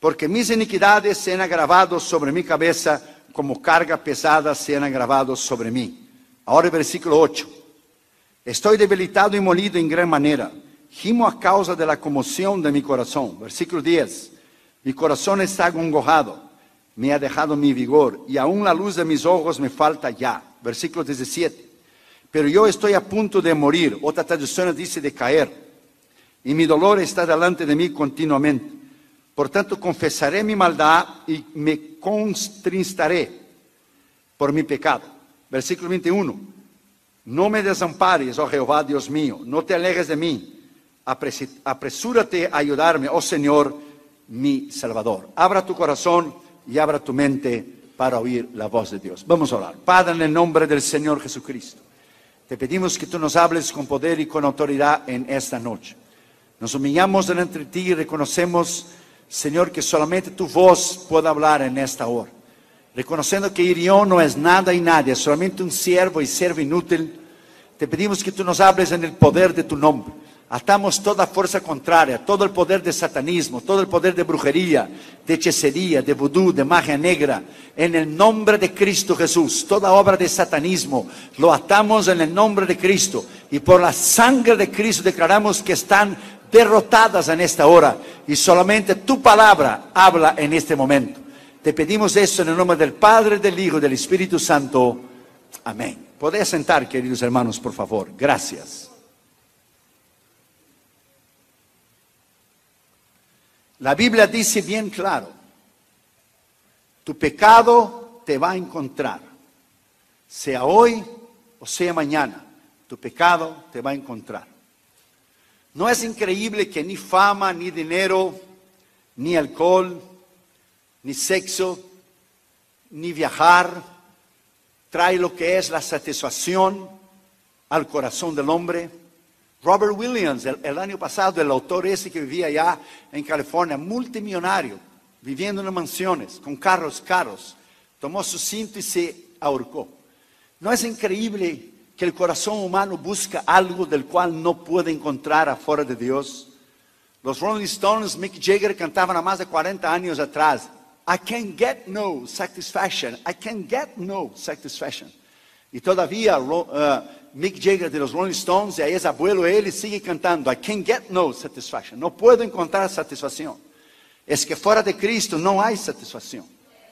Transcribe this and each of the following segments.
porque mis iniquidades se han agravado sobre mi cabeza, como carga pesada se han agravado sobre mí. Ahora el versículo 8. Estoy debilitado y molido en gran manera. Gimo a causa de la conmoción de mi corazón. Versículo 10. Mi corazón está acongojado, me ha dejado mi vigor, y aún la luz de mis ojos me falta ya. Versículo 17. Pero yo estoy a punto de morir. Otra traducción dice de caer. Y mi dolor está delante de mí continuamente. Por tanto, confesaré mi maldad y me constristaré por mi pecado. Versículo 21. No me desampares, oh Jehová, Dios mío, no te alejes de mí. Apresúrate a ayudarme, oh Señor, mi Salvador. Abra tu corazón y abra tu mente para oír la voz de Dios. Vamos a orar. Padre, en el nombre del Señor Jesucristo, te pedimos que tú nos hables con poder y con autoridad en esta noche. Nos humillamos delante de ti y reconocemos, Señor, que solamente tu voz puede hablar en esta hora. Reconociendo que Irión no es nada y nadie, solamente un siervo y siervo inútil, te pedimos que tú nos hables en el poder de tu nombre. Atamos toda fuerza contraria, todo el poder de satanismo, todo el poder de brujería, de hechicería, de vudú, de magia negra. En el nombre de Cristo Jesús, toda obra de satanismo, lo atamos en el nombre de Cristo. Y por la sangre de Cristo declaramos que están derrotadas en esta hora. Y solamente tu palabra habla en este momento. Te pedimos esto en el nombre del Padre, del Hijo y del Espíritu Santo. Amén. Podéis sentar, queridos hermanos, por favor. Gracias. La Biblia dice bien claro, tu pecado te va a encontrar, sea hoy o sea mañana, tu pecado te va a encontrar. ¿No es increíble que ni fama, ni dinero, ni alcohol, ni sexo, ni viajar trae lo que es la satisfacción al corazón del hombre? Robert Williams, el año pasado, el autor ese que vivía allá en California, multimillonario, viviendo en mansiones, con carros caros, tomó su cinto y se ahorcó. ¿No es increíble que el corazón humano busca algo del cual no puede encontrar afuera de Dios? Los Rolling Stones, Mick Jagger cantaban a más de 40 años atrás, I can't get no satisfaction, I can't get no satisfaction. Y todavía Mick Jagger de los Rolling Stones, ya es abuelo, él sigue cantando, I can't get no satisfaction, no puedo encontrar satisfacción. Es que fuera de Cristo no hay satisfacción.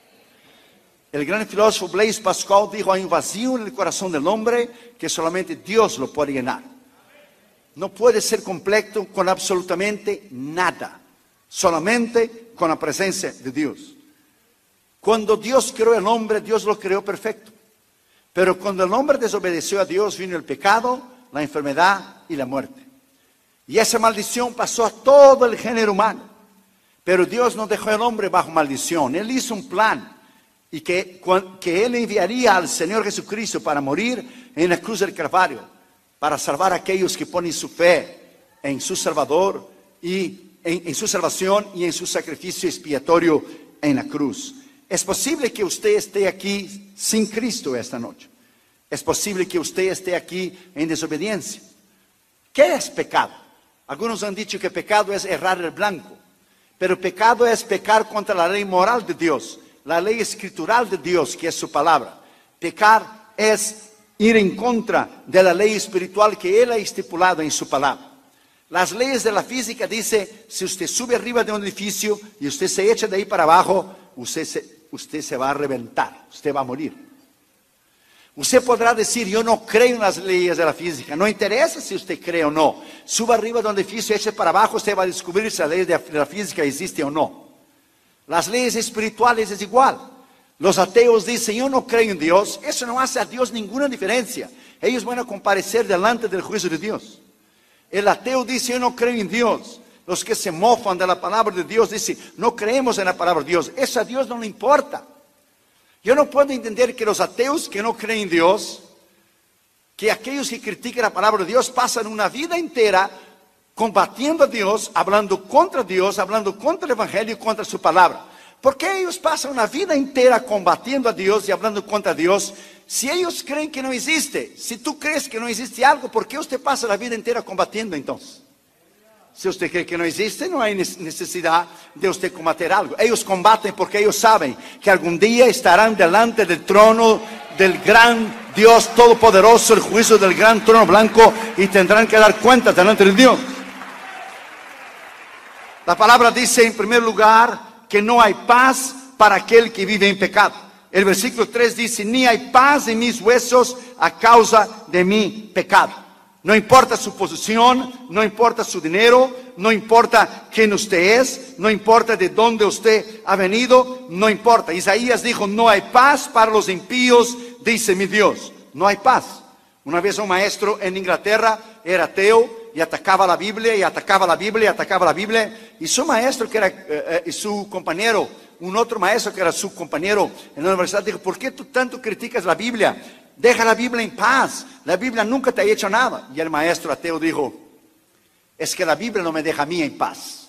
El gran filósofo Blaise Pascal dijo, hay un vacío en el corazón del hombre que solamente Dios lo puede llenar. No puede ser completo con absolutamente nada, solamente con la presencia de Dios. Cuando Dios creó al hombre, Dios lo creó perfecto. Pero cuando el hombre desobedeció a Dios, vino el pecado, la enfermedad y la muerte. Y esa maldición pasó a todo el género humano. Pero Dios no dejó al hombre bajo maldición. Él hizo un plan. Y que Él enviaría al Señor Jesucristo para morir en la cruz del Calvario. Para salvar a aquellos que ponen su fe en su Salvador. Y en su salvación y en su sacrificio expiatorio en la cruz. Es posible que usted esté aquí sin Cristo esta noche. Es posible que usted esté aquí en desobediencia. ¿Qué es pecado? Algunos han dicho que pecado es errar el blanco. Pero pecado es pecar contra la ley moral de Dios. La ley escritural de Dios, que es su palabra. Pecar es ir en contra de la ley espiritual que Él ha estipulado en su palabra. Las leyes de la física dicen, si usted sube arriba de un edificio y usted se echa de ahí para abajo, usted se va a reventar, usted va a morir. Usted podrá decir, yo no creo en las leyes de la física, no interesa si usted cree o no. Suba arriba de un edificio, eche para abajo, usted va a descubrir si la ley de la física existe o no. Las leyes espirituales es igual. Los ateos dicen, yo no creo en Dios, eso no hace a Dios ninguna diferencia. Ellos van a comparecer delante del juicio de Dios. El ateo dice, yo no creo en Dios. Los que se mofan de la palabra de Dios dicen, no creemos en la palabra de Dios. Eso a Dios no le importa. Yo no puedo entender que los ateos que no creen en Dios, que aquellos que critican la palabra de Dios pasan una vida entera combatiendo a Dios, hablando contra el Evangelio y contra su palabra. ¿Por qué ellos pasan una vida entera combatiendo a Dios y hablando contra Dios? Si ellos creen que no existe, si tú crees que no existe algo, ¿por qué usted pasa la vida entera combatiendo entonces? Si usted cree que no existe, no hay necesidad de usted combatir algo. Ellos combaten porque ellos saben que algún día estarán delante del trono del gran Dios Todopoderoso, el juicio del gran trono blanco, y tendrán que dar cuenta delante de Dios. La palabra dice en primer lugar que no hay paz para aquel que vive en pecado. El versículo 3 dice, ni hay paz en mis huesos a causa de mi pecado. No importa su posición, no importa su dinero, no importa quién usted es, no importa de dónde usted ha venido, no importa. Isaías dijo, no hay paz para los impíos, dice mi Dios. No hay paz. Una vez un maestro en Inglaterra era ateo y atacaba la Biblia, y atacaba la Biblia, y atacaba la Biblia. Y su maestro, que era su compañero, un otro maestro que era su compañero en la universidad, dijo, ¿por qué tú tanto criticas la Biblia? Deja la Biblia en paz. La Biblia nunca te ha hecho nada. Y el maestro ateo dijo, es que la Biblia no me deja a mí en paz.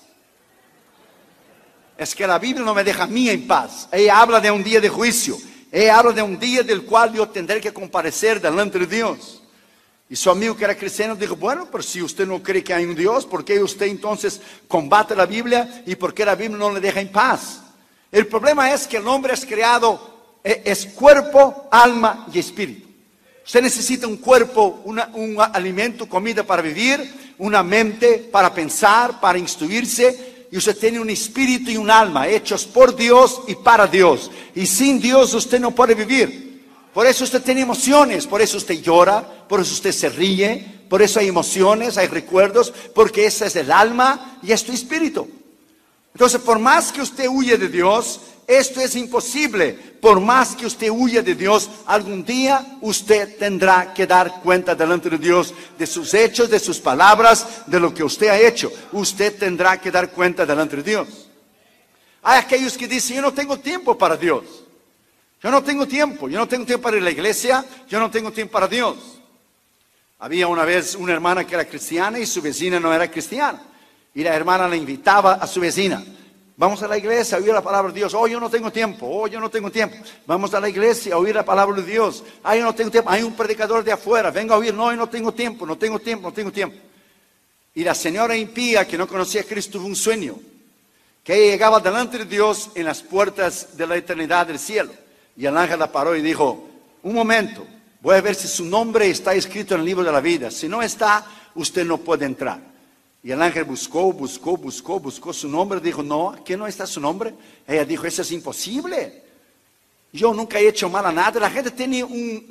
Es que la Biblia no me deja a mí en paz. Ella habla de un día de juicio. Ella habla de un día del cual yo tendré que comparecer delante de Dios. Y su amigo que era cristiano dijo, bueno, pero si usted no cree que hay un Dios, ¿por qué usted entonces combate la Biblia? ¿Y por qué la Biblia no le deja en paz? El problema es que el hombre es creado, es cuerpo, alma y espíritu. Usted necesita un cuerpo, un alimento, comida para vivir, una mente para pensar, para instruirse, y usted tiene un espíritu y un alma hechos por Dios y para Dios. Y sin Dios usted no puede vivir. Por eso usted tiene emociones, por eso usted llora, por eso usted se ríe, por eso hay emociones, hay recuerdos, porque ese es el alma y es tu espíritu. Entonces, por más que usted huye de Dios, esto es imposible. Por más que usted huya de Dios, algún día usted tendrá que dar cuenta delante de Dios de sus hechos, de sus palabras, de lo que usted ha hecho. Usted tendrá que dar cuenta delante de Dios. Hay aquellos que dicen, yo no tengo tiempo para Dios. Yo no tengo tiempo para ir a la iglesia, yo no tengo tiempo para Dios. Había una vez una hermana que era cristiana y su vecina no era cristiana. Y la hermana le invitaba a su vecina. Vamos a la iglesia a oír la palabra de Dios. Oh, yo no tengo tiempo. Oh, yo no tengo tiempo. Vamos a la iglesia a oír la palabra de Dios. Ah, yo no tengo tiempo. Hay un predicador de afuera. Venga a oír. No, yo no tengo tiempo, no tengo tiempo, no tengo tiempo. Y la señora impía que no conocía a Cristo tuvo un sueño. Que ella llegaba delante de Dios en las puertas de la eternidad del cielo. Y el ángel la paró y dijo, un momento, voy a ver si su nombre está escrito en el libro de la vida. Si no está, usted no puede entrar. Y el ángel buscó su nombre. Dijo, no, aquí no está su nombre. Ella dijo, eso es imposible. Yo nunca he hecho mal a nadie. La gente tiene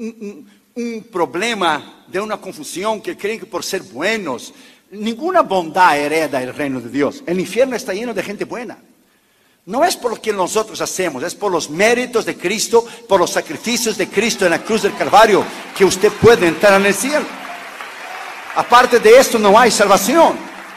un problema de una confusión que creen que por ser buenos, ninguna bondad hereda el reino de Dios. El infierno está lleno de gente buena. No es por lo que nosotros hacemos, es por los méritos de Cristo, por los sacrificios de Cristo en la cruz del Calvario, que usted puede entrar en el cielo. Aparte de esto no hay salvación.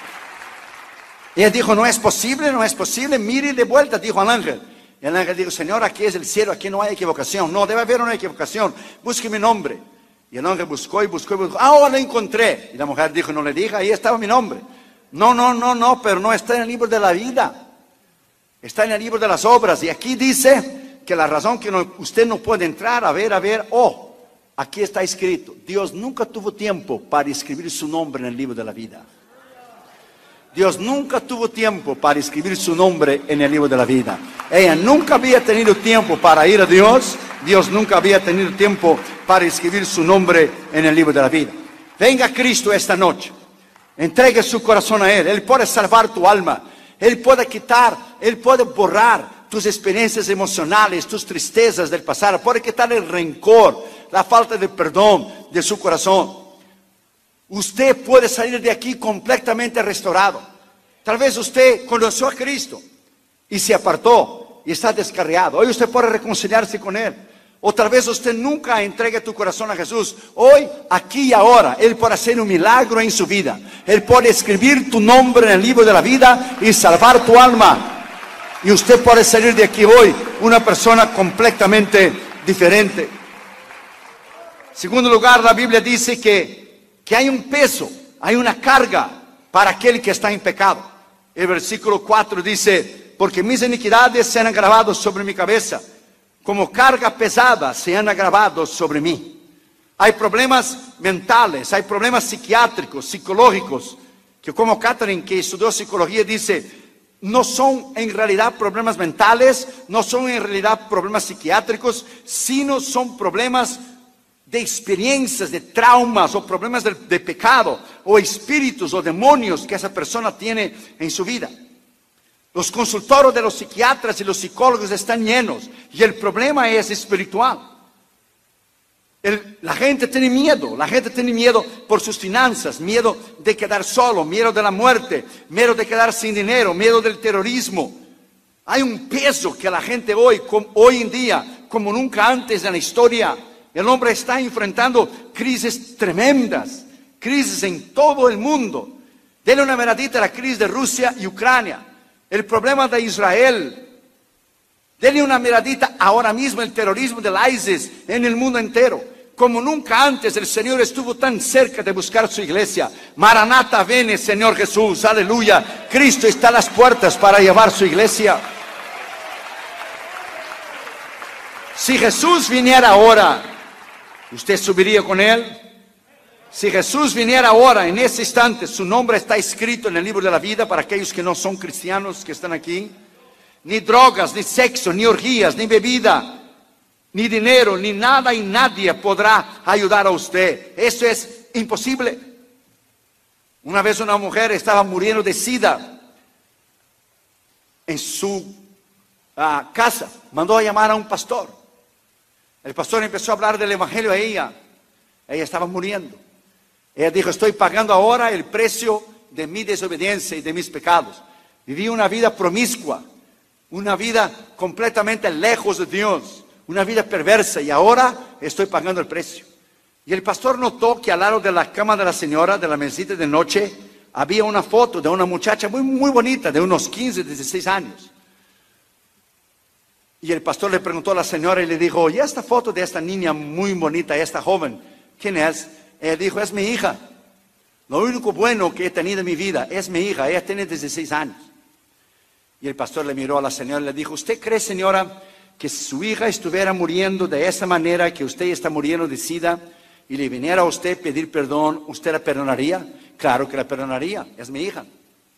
Ella dijo, no es posible, mire de vuelta, dijo al ángel. Y el ángel dijo, Señor, aquí es el cielo, aquí no hay equivocación. No, debe haber una equivocación, busque mi nombre. Y el ángel buscó y buscó. Ahora lo encontré. Y la mujer dijo, no le diga, ahí estaba mi nombre. No, pero no está en el libro de la vida. Está en el libro de las obras. Y aquí dice que la razón que usted no puede entrar, aquí está escrito. Dios nunca tuvo tiempo para escribir su nombre en el libro de la vida. Dios nunca tuvo tiempo para escribir su nombre en el libro de la vida. Ella nunca había tenido tiempo para ir a Dios. Dios nunca había tenido tiempo para escribir su nombre en el libro de la vida. Venga a Cristo esta noche. Entregue su corazón a Él. Él puede salvar tu alma. Él puede quitar, Él puede borrar tus experiencias emocionales, tus tristezas del pasado. Puede quitar el rencor, la falta de perdón de su corazón. Usted puede salir de aquí completamente restaurado. Tal vez usted conoció a Cristo y se apartó y está descarriado. Hoy usted puede reconciliarse con Él. O tal vez usted nunca entregue tu corazón a Jesús. Hoy, aquí y ahora, Él puede hacer un milagro en su vida. Él puede escribir tu nombre en el libro de la vida y salvar tu alma. Y usted puede salir de aquí hoy una persona completamente diferente. En segundo lugar, la Biblia dice que hay un peso, hay una carga para aquel que está en pecado. El versículo 4 dice, porque mis iniquidades se han agravado sobre mi cabeza, como carga pesada se han agravado sobre mí. Hay problemas mentales, hay problemas psiquiátricos, psicológicos, que como Catherine, que estudió psicología, dice, no son en realidad problemas mentales, no son en realidad problemas psiquiátricos, sino son problemas de experiencias, de traumas o problemas de pecado o espíritus o demonios que esa persona tiene en su vida. Los consultorios de los psiquiatras y los psicólogos están llenos y el problema es espiritual. La gente tiene miedo por sus finanzas, miedo de quedar solo, miedo de la muerte, miedo de quedar sin dinero, miedo del terrorismo. Hay un peso que la gente hoy en día, como nunca antes en la historia, el hombre está enfrentando crisis tremendas, crisis en todo el mundo. Denle una miradita a la crisis de Rusia y Ucrania, el problema de Israel. Denle una miradita ahora mismo el terrorismo del ISIS en el mundo entero. Como nunca antes el Señor estuvo tan cerca de buscar su iglesia. Maranata, ven, Señor Jesús, aleluya. Cristo está a las puertas para llevar su iglesia. Si Jesús viniera ahora, ¿usted subiría con Él? Si Jesús viniera ahora, en ese instante, su nombre está escrito en el libro de la vida para aquellos que no son cristianos que están aquí. Ni drogas, ni sexo, ni orgías, ni bebida, ni dinero, ni nada y nadie podrá ayudar a usted. Eso es imposible. Una vez una mujer estaba muriendo de sida en su casa. Mandó a llamar a un pastor. El pastor empezó a hablar del evangelio a ella. Ella estaba muriendo. Ella dijo, estoy pagando ahora el precio de mi desobediencia y de mis pecados. Viví una vida promiscua, una vida completamente lejos de Dios, una vida perversa, y ahora estoy pagando el precio. Y el pastor notó que al lado de la cama de la señora, de la mesita de noche, había una foto de una muchacha muy bonita, de unos 15, 16 años. Y el pastor le preguntó a la señora y le dijo, oye, esta foto de esta niña muy bonita, esta joven, ¿quién es? Ella dijo, es mi hija. Lo único bueno que he tenido en mi vida es mi hija, ella tiene 16 años. Y el pastor le miró a la señora y le dijo, ¿usted cree, señora, que si su hija estuviera muriendo de esa manera que usted está muriendo de sida y le viniera a usted pedir perdón, ¿usted la perdonaría? Claro que la perdonaría, es mi hija.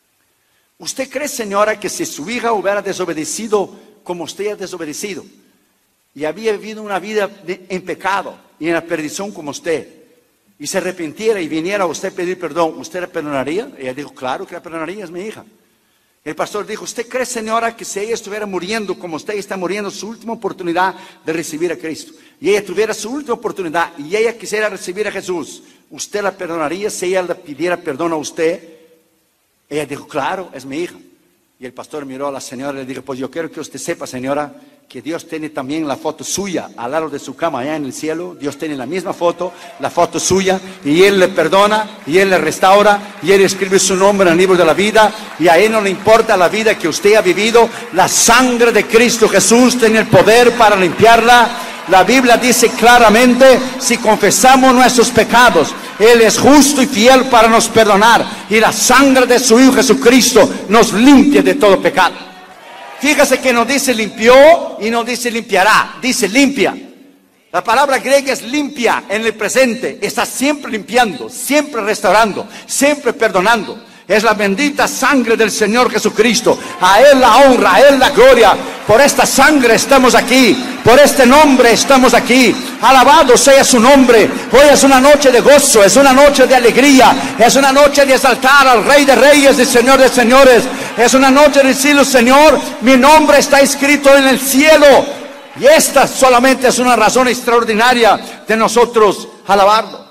¿Usted cree, señora, que si su hija hubiera desobedecido como usted ha desobedecido y había vivido una vida en pecado y en la perdición como usted, y se arrepintiera y viniera a usted pedir perdón, ¿usted la perdonaría? Ella dijo, claro que la perdonaría, es mi hija. El pastor dijo, ¿usted cree, señora, que si ella estuviera muriendo como usted está muriendo, su última oportunidad de recibir a Cristo, y ella tuviera su última oportunidad y ella quisiera recibir a Jesús, ¿usted la perdonaría si ella le pidiera perdón a usted? Ella dijo, claro, es mi hija. Y el pastor miró a la señora y le dijo, pues yo quiero que usted sepa, señora, que Dios tiene también la foto suya al lado de su cama allá en el cielo. Dios tiene la misma foto, la foto suya, y Él le perdona, y Él le restaura, y Él escribe su nombre en el libro de la vida, y a Él no le importa la vida que usted ha vivido. La sangre de Cristo Jesús tiene el poder para limpiarla. La Biblia dice claramente, si confesamos nuestros pecados, Él es justo y fiel para nos perdonar, y la sangre de su Hijo Jesucristo nos limpia de todo pecado. Fíjese que no dice limpió y no dice limpiará, dice limpia. La palabra griega es limpia en el presente, está siempre limpiando, siempre restaurando, siempre perdonando. Es la bendita sangre del Señor Jesucristo. A Él la honra, a Él la gloria. Por esta sangre estamos aquí, por este nombre estamos aquí. Alabado sea su nombre. Hoy es una noche de gozo, es una noche de alegría, es una noche de exaltar al Rey de Reyes y Señor de Señores. Es una noche de decirle, Señor, mi nombre está escrito en el cielo. Y esta solamente es una razón extraordinaria de nosotros alabarlo.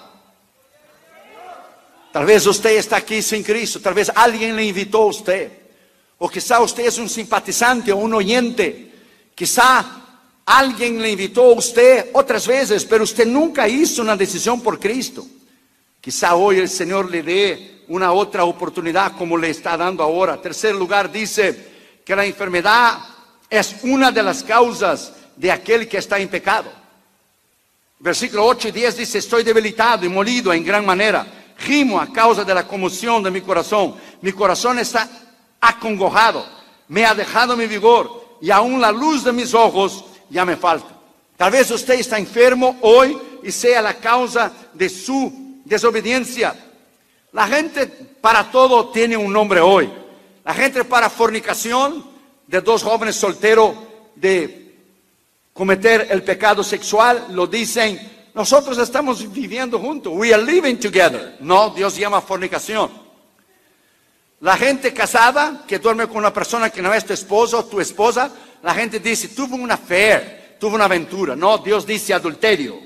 Tal vez usted está aquí sin Cristo, tal vez alguien le invitó a usted, o quizá usted es un simpatizante o un oyente, quizá alguien le invitó a usted otras veces, pero usted nunca hizo una decisión por Cristo. Quizá hoy el Señor le dé una otra oportunidad como le está dando ahora. Tercer lugar, dice que la enfermedad es una de las causas de aquel que está en pecado. Versículo 8 y 10 dice, estoy debilitado y molido en gran manera. Gimo a causa de la conmoción de mi corazón. Mi corazón está acongojado. Me ha dejado mi vigor y aún la luz de mis ojos ya me falta. Tal vez usted está enfermo hoy y sea la causa de su desobediencia. La gente para todo tiene un nombre hoy. La gente para fornicación, de dos jóvenes solteros de cometer el pecado sexual, lo dicen, nosotros estamos viviendo juntos, we are living together. No, Dios llama fornicación. La gente casada que duerme con una persona que no es tu esposo o tu esposa, la gente dice, tuvo una affair, tuvo una aventura. No, Dios dice adulterio.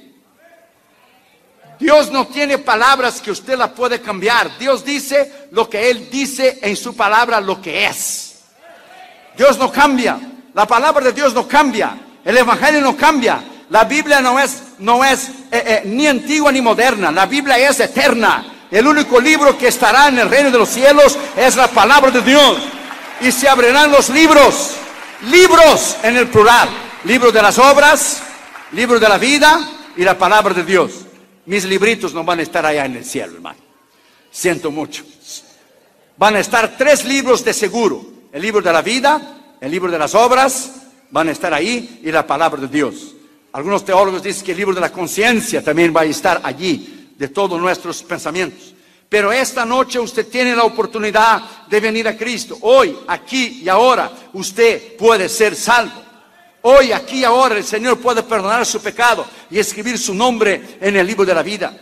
Dios no tiene palabras que usted la puede cambiar. Dios dice lo que Él dice en su palabra, lo que es. Dios no cambia. La palabra de Dios no cambia. El evangelio no cambia. La Biblia no es ni antigua ni moderna. La Biblia es eterna. El único libro que estará en el reino de los cielos es la palabra de Dios. Y se abrirán los libros. Libros en el plural. Libro de las obras, libro de la vida y la palabra de Dios. Mis libritos no van a estar allá en el cielo, hermano. Siento mucho. Van a estar 3 libros de seguro. El libro de la vida, el libro de las obras, van a estar ahí, y la palabra de Dios. Algunos teólogos dicen que el libro de la conciencia también va a estar allí, de todos nuestros pensamientos. Pero esta noche usted tiene la oportunidad de venir a Cristo. Hoy, aquí y ahora, usted puede ser salvo. Hoy, aquí y ahora, el Señor puede perdonar su pecado y escribir su nombre en el libro de la vida.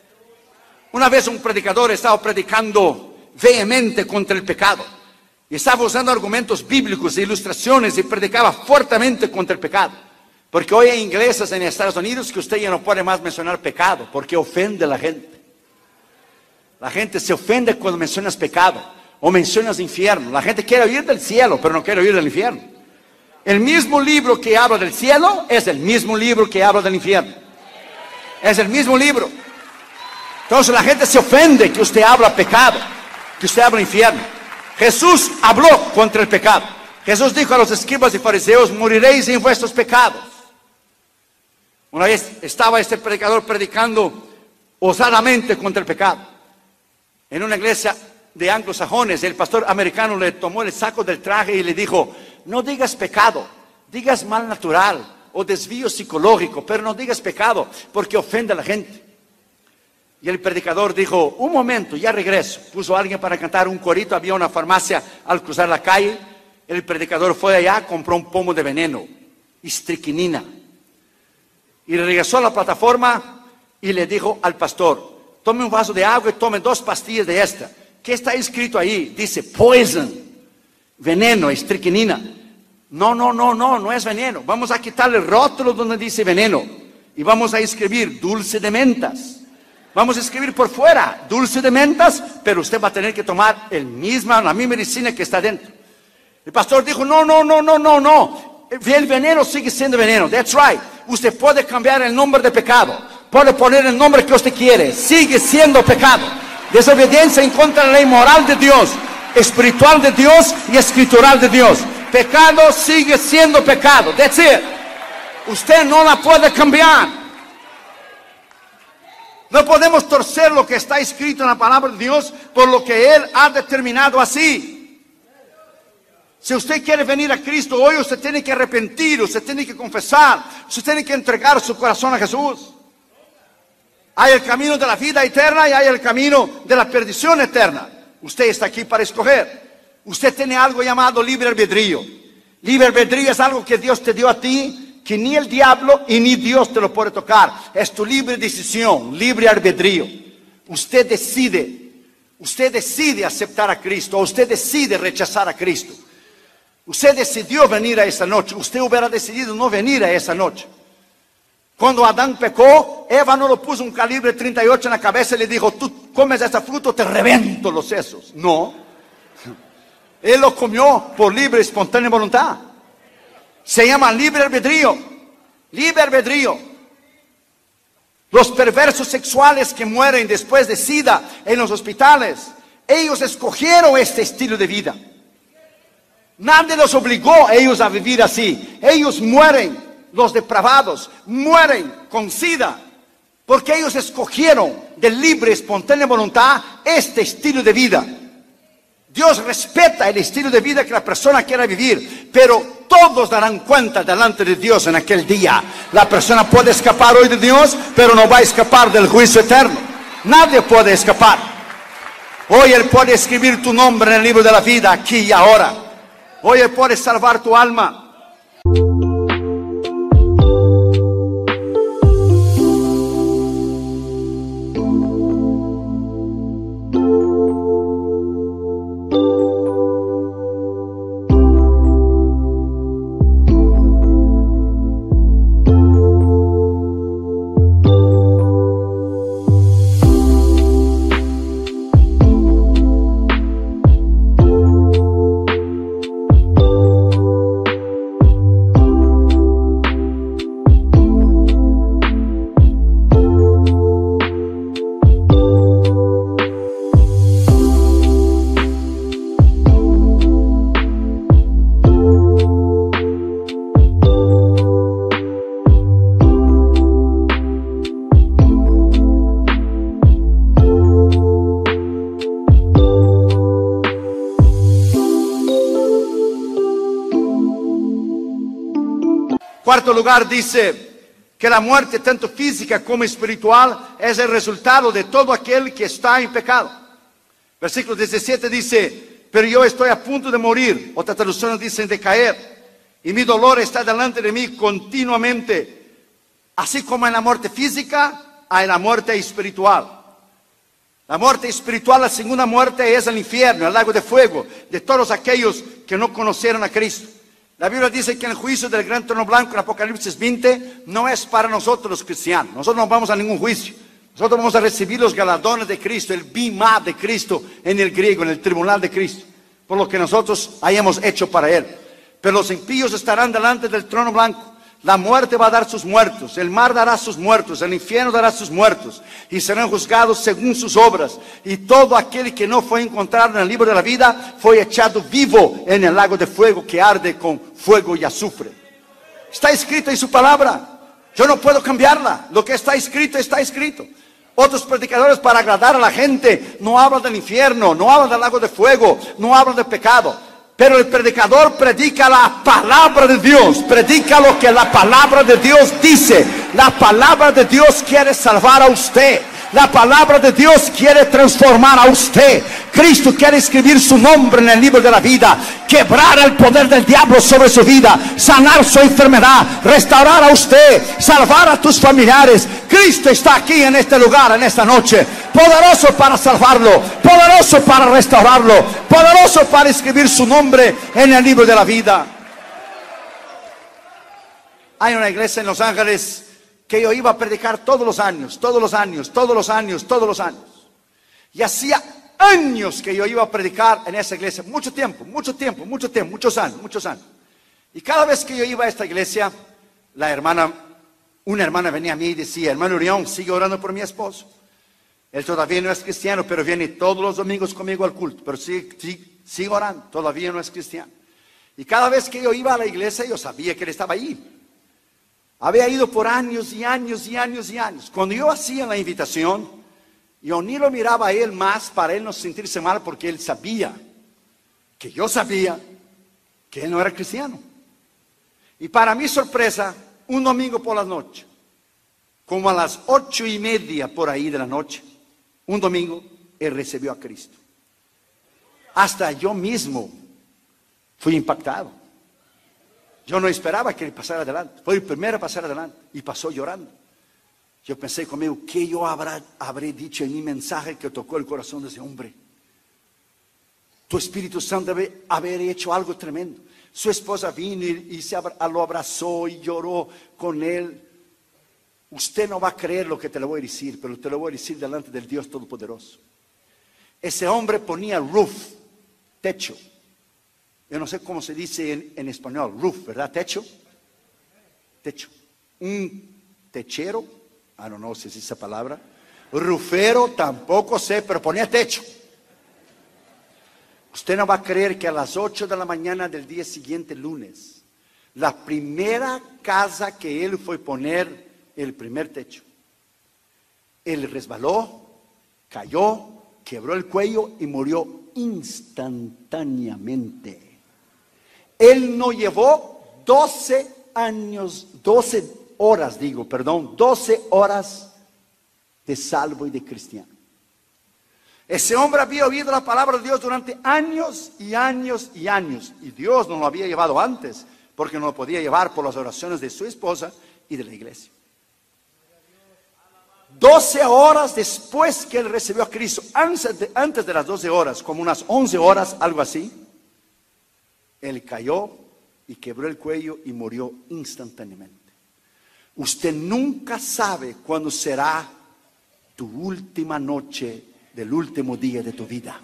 Una vez un predicador estaba predicando vehemente contra el pecado. Y estaba usando argumentos bíblicos e ilustraciones y predicaba fuertemente contra el pecado. Porque hoy hay iglesias en Estados Unidos que usted ya no puede más mencionar pecado porque ofende a la gente. La gente se ofende cuando mencionas pecado o mencionas infierno. La gente quiere oír del cielo, pero no quiere oír del infierno. El mismo libro que habla del cielo es el mismo libro que habla del infierno. Es el mismo libro. Entonces la gente se ofende que usted habla pecado, que usted habla infierno. Jesús habló contra el pecado. Jesús dijo a los escribas y fariseos, moriréis en vuestros pecados. Una vez estaba este predicador predicando osadamente contra el pecado. En una iglesia de anglosajones, el pastor americano le tomó el saco del traje y le dijo, no digas pecado, digas mal natural o desvío psicológico, pero no digas pecado porque ofende a la gente. Y el predicador dijo, un momento, ya regreso. Puso a alguien para cantar un corito, había una farmacia al cruzar la calle. El predicador fue allá, compró un pomo de veneno, estricnina. Y regresó a la plataforma y le dijo al pastor, tome un vaso de agua y tome 2 pastillas de esta. ¿Qué está escrito ahí? Dice poison, veneno, estricnina. No es veneno. Vamos a quitarle el rótulo donde dice veneno y vamos a escribir dulce de mentas. Vamos a escribir por fuera dulce de mentas, pero usted va a tener que tomar la misma medicina que está dentro. El pastor dijo, no. El veneno sigue siendo veneno. That's right. Usted puede cambiar el nombre de pecado. Puede poner el nombre que usted quiere. Sigue siendo pecado. Desobediencia en contra de la ley moral de Dios, espiritual de Dios y escritural de Dios. Pecado sigue siendo pecado. That's it. Usted no la puede cambiar. No podemos torcer lo que está escrito en la palabra de Dios por lo que Él ha determinado así. Si usted quiere venir a Cristo hoy, usted tiene que arrepentir, usted tiene que confesar, usted tiene que entregar su corazón a Jesús. Hay el camino de la vida eterna y hay el camino de la perdición eterna. Usted está aquí para escoger. Usted tiene algo llamado libre albedrío. Libre albedrío es algo que Dios te dio a ti, que ni el diablo y ni Dios te lo puede tocar. Es tu libre decisión, libre albedrío. Usted decide aceptar a Cristo, o usted decide rechazar a Cristo. Usted decidió venir a esa noche. Usted hubiera decidido no venir a esa noche. Cuando Adán pecó, Eva no le puso un calibre 38 en la cabeza y le dijo, tú comes ese fruto, te reviento los sesos. No. Él lo comió por libre, espontánea voluntad. Se llama libre albedrío. Libre albedrío. Los perversos sexuales que mueren después de SIDA en los hospitales, ellos escogieron este estilo de vida. Nadie los obligó a ellos a vivir así. Ellos mueren. Los depravados mueren con SIDA porque ellos escogieron de libre, espontánea voluntad este estilo de vida. Dios respeta el estilo de vida que la persona quiera vivir, pero todos darán cuenta delante de Dios en aquel día. La persona puede escapar hoy de Dios, pero no va a escapar del juicio eterno. Nadie puede escapar. Hoy Él puede escribir tu nombre en el libro de la vida, aquí y ahora. Hoy Él puede salvar tu alma. Cuarto lugar, dice que la muerte, tanto física como espiritual, es el resultado de todo aquel que está en pecado. Versículo 17 dice, pero yo estoy a punto de morir. Otras traducciones dicen de caer. Y mi dolor está delante de mí continuamente. Así como en la muerte física, hay la muerte espiritual. La muerte espiritual, la segunda muerte, es el infierno, el lago de fuego, de todos aquellos que no conocieron a Cristo. La Biblia dice que el juicio del gran trono blanco en Apocalipsis 20 no es para nosotros los cristianos. Nosotros no vamos a ningún juicio. Nosotros vamos a recibir los galardones de Cristo, el bimá de Cristo en el griego, en el tribunal de Cristo, por lo que nosotros hayamos hecho para Él. Pero los impíos estarán delante del trono blanco. La muerte va a dar sus muertos, el mar dará sus muertos, el infierno dará sus muertos, y serán juzgados según sus obras. Y todo aquel que no fue encontrado en el libro de la vida fue echado vivo en el lago de fuego que arde con fuego y azufre. Está escrito en su palabra. Yo no puedo cambiarla. Lo que está escrito, está escrito. Otros predicadores, para agradar a la gente, no hablan del infierno, no hablan del lago de fuego, no hablan del pecado. Pero el predicador predica la palabra de Dios, predica lo que la palabra de Dios dice. La palabra de Dios quiere salvar a usted. La palabra de Dios quiere transformar a usted. Cristo quiere escribir su nombre en el libro de la vida, quebrar el poder del diablo sobre su vida, sanar su enfermedad, restaurar a usted, salvar a tus familiares. Cristo está aquí en este lugar, en esta noche, poderoso para salvarlo, poderoso para restaurarlo, poderoso para escribir su nombre en el libro de la vida. Hay una iglesia en Los Ángeles que yo iba a predicar todos los años. Y hacía años que yo iba a predicar en esa iglesia. Muchos años. Y cada vez que yo iba a esta iglesia, una hermana venía a mí y decía, hermano Urión, sigue orando por mi esposo. Él todavía no es cristiano, pero viene todos los domingos conmigo al culto. Pero sigue orando, todavía no es cristiano. Y cada vez que yo iba a la iglesia, yo sabía que él estaba ahí. Había ido por años y años. Cuando yo hacía la invitación, yo ni lo miraba a él más para él no sentirse mal, porque él sabía que yo sabía que él no era cristiano. Y para mi sorpresa, un domingo por la noche, como a las 8:30 por ahí de la noche, un domingo, él recibió a Cristo. Hasta yo mismo fui impactado. Yo no esperaba que él pasara adelante. Fue el primero a pasar adelante y pasó llorando. Yo pensé conmigo, ¿qué yo habré dicho en mi mensaje que tocó el corazón de ese hombre? Tu Espíritu Santo debe haber hecho algo tremendo. Su esposa vino y lo abrazó y lloró con él. Usted no va a creer lo que te lo voy a decir, pero te lo voy a decir delante del Dios Todopoderoso. Ese hombre ponía roof, techo. Yo no sé cómo se dice en español, roof, ¿verdad? Techo. Un techero, no sé si esa palabra. Rufero, tampoco sé, pero ponía techo. Usted no va a creer que a las 8 de la mañana del día siguiente, lunes, la primera casa que él fue a poner, el primer techo, él resbaló, cayó, quebró el cuello y murió instantáneamente. Él no llevó 12 horas de salvo y de cristiano. Ese hombre había oído la palabra de Dios durante años y años y años. Y Dios no lo había llevado antes, porque no lo podía llevar por las oraciones de su esposa y de la iglesia. 12 horas después que él recibió a Cristo, antes de las 12 horas, como unas 11 horas, algo así, él cayó y quebró el cuello y murió instantáneamente. Usted nunca sabe cuándo será tu última noche del último día de tu vida.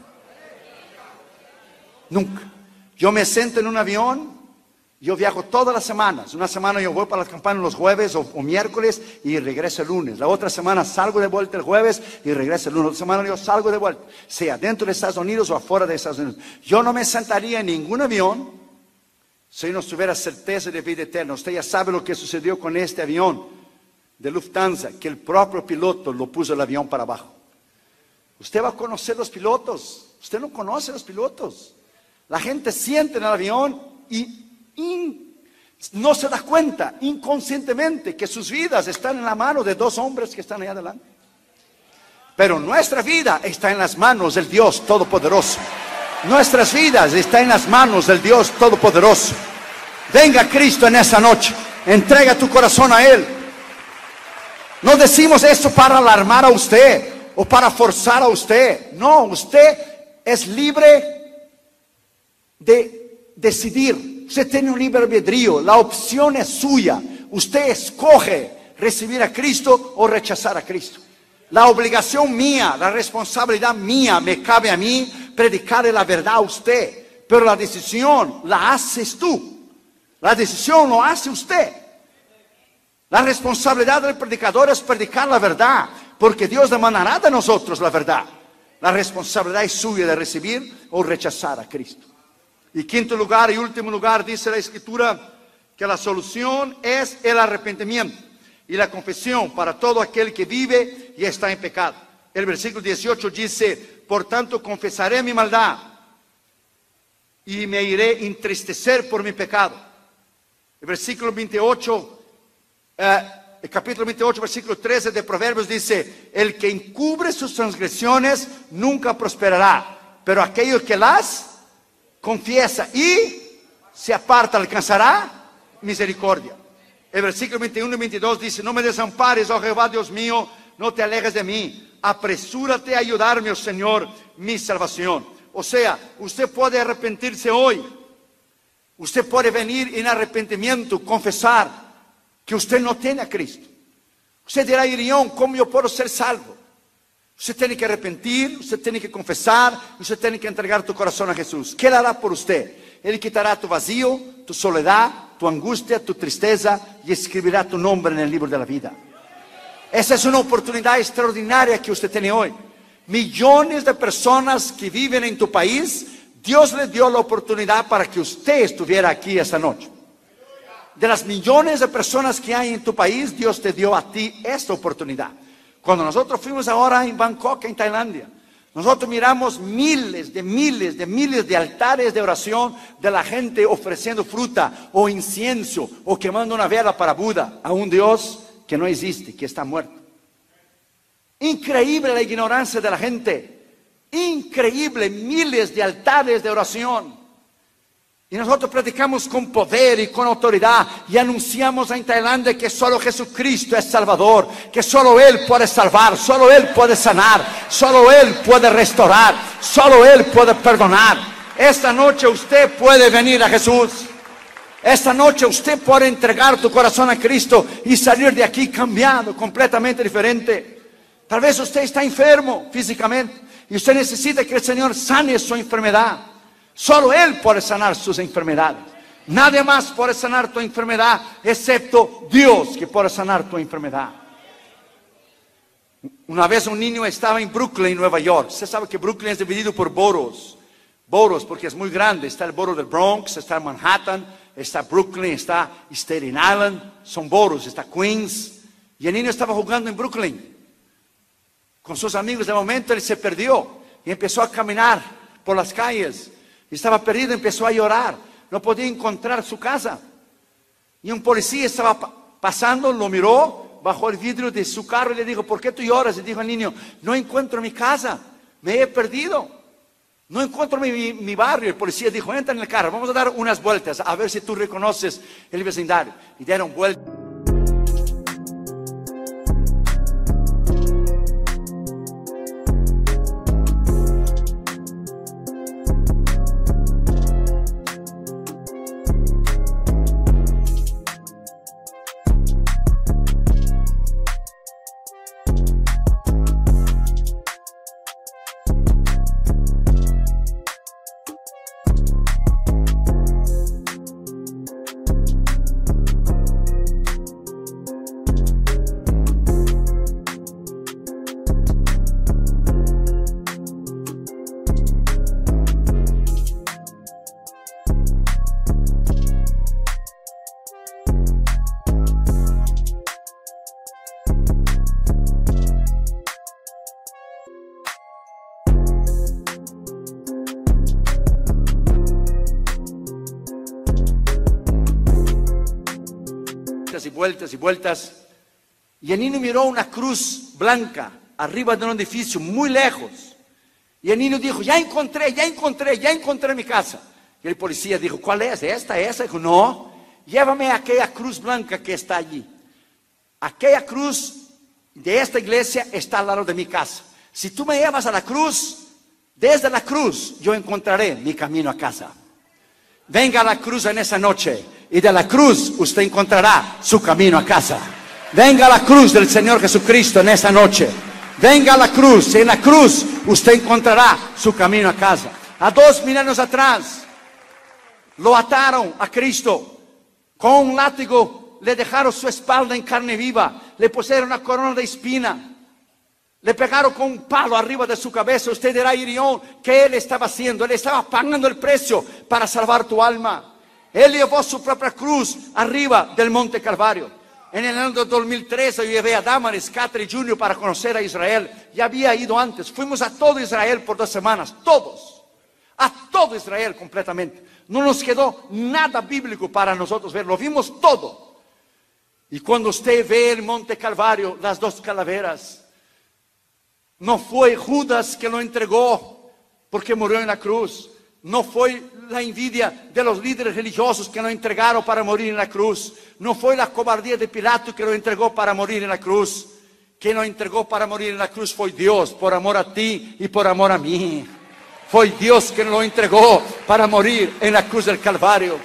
Nunca. Yo me siento en un avión, yo viajo todas las semanas. Una semana yo voy para las campanas los jueves o miércoles y regreso el lunes. La otra semana salgo de vuelta el jueves y regreso el lunes. La otra semana yo salgo de vuelta, sea dentro de Estados Unidos o afuera de Estados Unidos. Yo no me sentaría en ningún avión si no tuviera certeza de vida eterna. Usted ya sabe lo que sucedió con este avión de Lufthansa, que el propio piloto lo puso el avión para abajo. Usted va a conocer los pilotos. Usted no conoce los pilotos. La gente siente en el avión y no se da cuenta inconscientemente que sus vidas están en la mano de dos hombres que están allá adelante. Pero nuestra vida está en las manos del Dios Todopoderoso. Nuestras vidas están en las manos del Dios Todopoderoso. Venga Cristo en esa noche. Entrega tu corazón a Él. No decimos esto para alarmar a usted o para forzar a usted. No, usted es libre de decidir. Usted tiene un libre albedrío. La opción es suya. Usted escoge recibir a Cristo o rechazar a Cristo. La obligación mía, la responsabilidad mía, me cabe a mí predicarle la verdad a usted. Pero la decisión la haces tú. La decisión lo hace usted. La responsabilidad del predicador es predicar la verdad, porque Dios demandará de nosotros la verdad. La responsabilidad es suya de recibir o rechazar a Cristo. Y quinto lugar y último lugar, dice la Escritura que la solución es el arrepentimiento y la confesión para todo aquel que vive y está en pecado. El versículo 18 dice: por tanto confesaré mi maldad y me iré entristecer por mi pecado. El versículo 28, el capítulo 28, versículo 13 de Proverbios dice: el que encubre sus transgresiones nunca prosperará, pero aquello que las confiesa y se aparta alcanzará misericordia. El versículo 21 y 22 dice: no me desampares, oh Jehová Dios mío, no te alejes de mí, apresúrate a ayudarme, oh Señor, mi salvación. O sea, usted puede arrepentirse hoy. Usted puede venir en arrepentimiento, confesar que usted no tiene a Cristo. Usted dirá: Irión, ¿cómo yo puedo ser salvo? Usted tiene que arrepentir, usted tiene que confesar, usted tiene que entregar tu corazón a Jesús. ¿Qué Él hará por usted? Él quitará tu vacío, tu soledad, tu angustia, tu tristeza y escribirá tu nombre en el libro de la vida. Esa es una oportunidad extraordinaria que usted tiene hoy. Millones de personas que viven en tu país, Dios le dio la oportunidad para que usted estuviera aquí esta noche. De las millones de personas que hay en tu país, Dios te dio a ti esta oportunidad. Cuando nosotros fuimos ahora en Bangkok, en Tailandia, nosotros miramos miles de altares de oración de la gente ofreciendo fruta o incienso o quemando una vela para Buda, a un Dios que no existe, que está muerto. Increíble la ignorancia de la gente. Increíble, miles de altares de oración. Y nosotros predicamos con poder y con autoridad y anunciamos en Tailandia que solo Jesucristo es Salvador, que solo Él puede salvar, solo Él puede sanar, solo Él puede restaurar, solo Él puede perdonar. Esta noche usted puede venir a Jesús. Esta noche usted puede entregar tu corazón a Cristo y salir de aquí cambiado, completamente diferente. Tal vez usted está enfermo físicamente y usted necesita que el Señor sane su enfermedad. Solo Él puede sanar sus enfermedades. Nadie más puede sanar tu enfermedad excepto Dios, que puede sanar tu enfermedad. Una vez un niño estaba en Brooklyn, Nueva York. Usted sabe que Brooklyn es dividido por boroughs. Boroughs porque es muy grande. Está el borough del Bronx, está Manhattan, está Brooklyn, está Staten Island. Son boroughs, está Queens. Y el niño estaba jugando en Brooklyn con sus amigos. De momento él se perdió y empezó a caminar por las calles. Estaba perdido, empezó a llorar. No podía encontrar su casa. Y un policía estaba pasando, lo miró, bajó el vidrio de su carro y le dijo: ¿por qué tú lloras? Y dijo al niño: no encuentro mi casa, Me he perdido. No encuentro mi barrio. El policía dijo, entra en el carro, vamos a dar unas vueltas a ver si tú reconoces el vecindario. Y dieron vueltas. Y vueltas y vueltas. Y el niño miró una cruz blanca arriba de un edificio muy lejos. Y el niño dijo, ya encontré mi casa. Y el policía dijo, ¿cuál es? ¿Esta? Dijo, no, llévame a aquella cruz blanca que está allí. Aquella cruz de esta iglesia está al lado de mi casa. Si tú me llevas a la cruz, desde la cruz yo encontraré mi camino a casa. Venga a la cruz en esa noche y de la cruz usted encontrará su camino a casa. Venga a la cruz del Señor Jesucristo en esa noche. Venga a la cruz y en la cruz usted encontrará su camino a casa. A 2000 años atrás lo ataron a Cristo con un látigo, le dejaron su espalda en carne viva, le pusieron una corona de espina. Le pegaron con un palo arriba de su cabeza. Usted dirá, Irión, ¿qué él estaba haciendo? Él estaba pagando el precio para salvar tu alma. Él llevó su propia cruz arriba del Monte Calvario. En el año 2013 yo llevé a Damaris, Catherine Jr. para conocer a Israel. Ya había ido antes. Fuimos a todo Israel por 2 semanas. Todos. A todo Israel completamente. No nos quedó nada bíblico para nosotros ver. Lo vimos todo. Y cuando usted ve el Monte Calvario, las 2 calaveras, no fue Judas que lo entregó porque murió en la cruz. No fue la envidia de los líderes religiosos que lo entregaron para morir en la cruz. No fue la cobardía de Pilato que lo entregó para morir en la cruz. Quien lo entregó para morir en la cruz fue Dios, por amor a ti y por amor a mí. Fue Dios quien lo entregó para morir en la cruz del Calvario.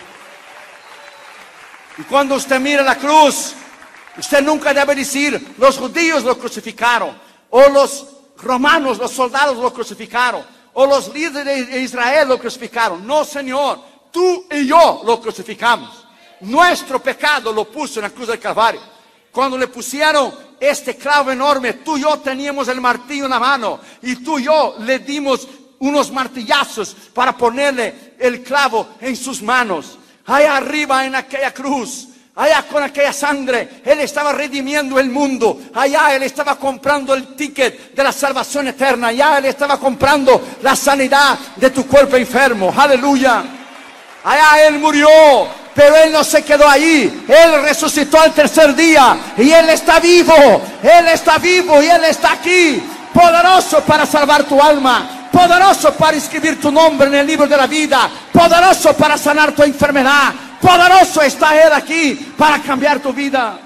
Y cuando usted mira la cruz, usted nunca debe decir, los judíos lo crucificaron, o los romanos, los soldados lo crucificaron, o los líderes de Israel lo crucificaron. No, Señor, tú y yo lo crucificamos. Nuestro pecado lo puso en la cruz del Calvario. Cuando le pusieron este clavo enorme, tú y yo teníamos el martillo en la mano, y tú y yo le dimos unos martillazos para ponerle el clavo en sus manos. Allá arriba en aquella cruz, allá con aquella sangre, Él estaba redimiendo el mundo. Allá Él estaba comprando el ticket de la salvación eterna. Allá Él estaba comprando la sanidad de tu cuerpo enfermo. Aleluya. Allá Él murió, pero Él no se quedó ahí. Él resucitó al 3er día. Y Él está vivo. Él está vivo y Él está aquí. Poderoso para salvar tu alma. Poderoso para escribir tu nombre en el libro de la vida. Poderoso para sanar tu enfermedad. Poderoso está Él aquí para cambiar tu vida.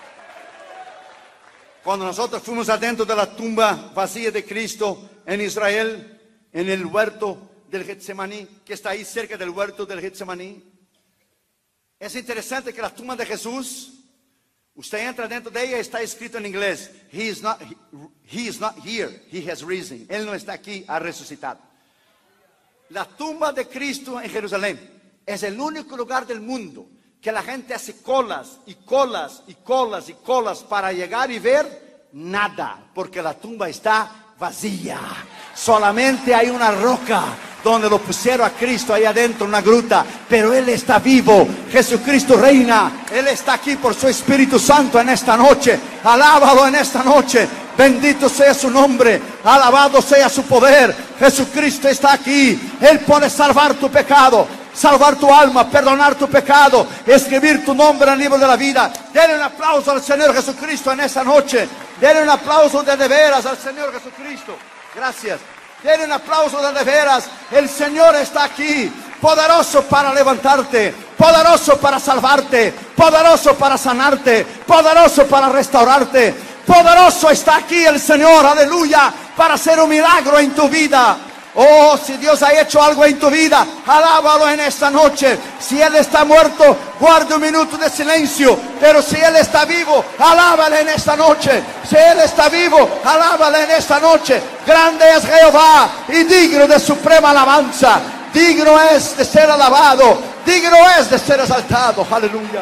Cuando nosotros fuimos adentro de la tumba vacía de Cristo en Israel, en el huerto del Getsemaní, que está ahí cerca del huerto del Getsemaní, es interesante que la tumba de Jesús, usted entra dentro de ella, está escrito en inglés, He is not here, He has risen. Él no está aquí, ha resucitado. La tumba de Cristo en Jerusalén es el único lugar del mundo que la gente hace colas y colas y colas y colas para llegar y ver nada, porque la tumba está vacía. Solamente hay una roca donde lo pusieron a Cristo ahí adentro, una gruta, pero Él está vivo. Jesucristo reina. Él está aquí por su Espíritu Santo en esta noche. Alábalo en esta noche. Bendito sea su nombre, alabado sea su poder. Jesucristo está aquí. Él puede salvar tu pecado, salvar tu alma, perdonar tu pecado, escribir tu nombre en el libro de la vida. Denle un aplauso al Señor Jesucristo en esta noche. Denle un aplauso de veras al Señor Jesucristo. Gracias. Den un aplauso de veras. El Señor está aquí, poderoso para levantarte, poderoso para salvarte, poderoso para sanarte, poderoso para restaurarte. Poderoso está aquí el Señor, aleluya, para hacer un milagro en tu vida. Oh, si Dios ha hecho algo en tu vida, alábalo en esta noche. Si Él está muerto, guarda un minuto de silencio. Pero si Él está vivo, alábale en esta noche. Si Él está vivo, alábale en esta noche. Grande es Jehová y digno de suprema alabanza. Digno es de ser alabado, digno es de ser exaltado. Aleluya.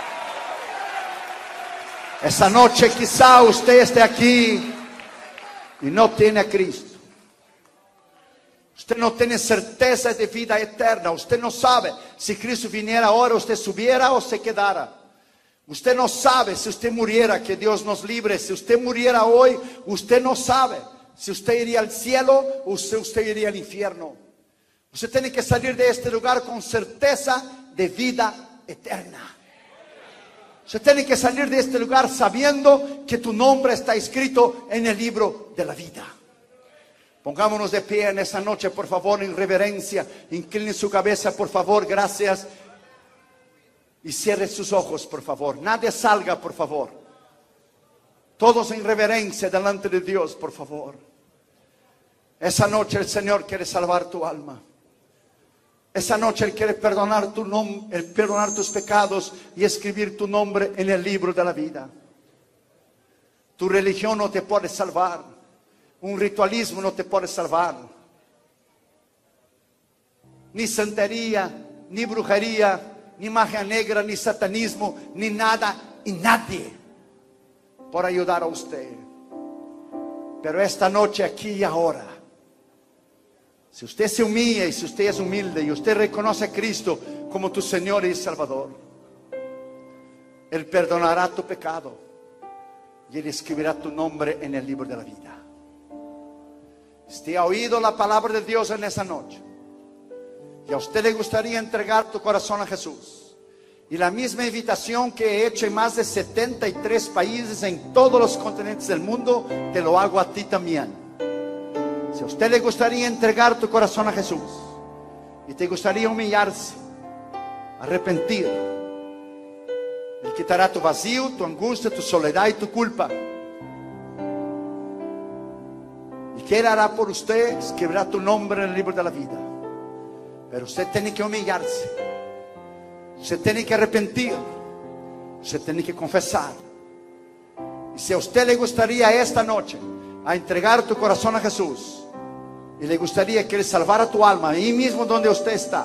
Esta noche quizá usted esté aquí y no tiene a Cristo. Usted no tiene certeza de vida eterna. Usted no sabe si Cristo viniera ahora, usted subiera o se quedara. Usted no sabe si usted muriera, que Dios nos libre. Si usted muriera hoy, usted no sabe si usted iría al cielo o si usted iría al infierno. Usted tiene que salir de este lugar con certeza de vida eterna. Usted tiene que salir de este lugar sabiendo que tu nombre está escrito en el libro de la vida. Pongámonos de pie en esta noche, por favor, en reverencia. Incline su cabeza, por favor, gracias. Y cierre sus ojos, por favor. Nadie salga, por favor. Todos en reverencia delante de Dios, por favor. Esa noche el Señor quiere salvar tu alma. Esa noche Él quiere perdonar perdonar tus pecados y escribir tu nombre en el libro de la vida. Tu religión no te puede salvar. Un ritualismo no te puede salvar. Ni santería, ni brujería, ni magia negra, ni satanismo, ni nada y nadie por ayudar a usted. Pero esta noche, aquí y ahora, si usted se humilla y si usted es humilde y usted reconoce a Cristo como tu Señor y Salvador, Él perdonará tu pecado y Él escribirá tu nombre en el libro de la vida. Usted ha oído la palabra de Dios en esa noche y a usted le gustaría entregar tu corazón a Jesús, y la misma invitación que he hecho en más de 73 países en todos los continentes del mundo, te lo hago a ti también. Si a usted le gustaría entregar tu corazón a Jesús y te gustaría humillarse, arrepentir, Él quitará tu vacío, tu angustia, tu soledad y tu culpa. ¿Y qué Él hará por usted? Escribirá tu nombre en el libro de la vida. Pero usted tiene que humillarse, usted tiene que arrepentir, usted tiene que confesar. Y si a usted le gustaría esta noche a entregar tu corazón a Jesús y le gustaría que Él salvara tu alma ahí mismo donde usted está,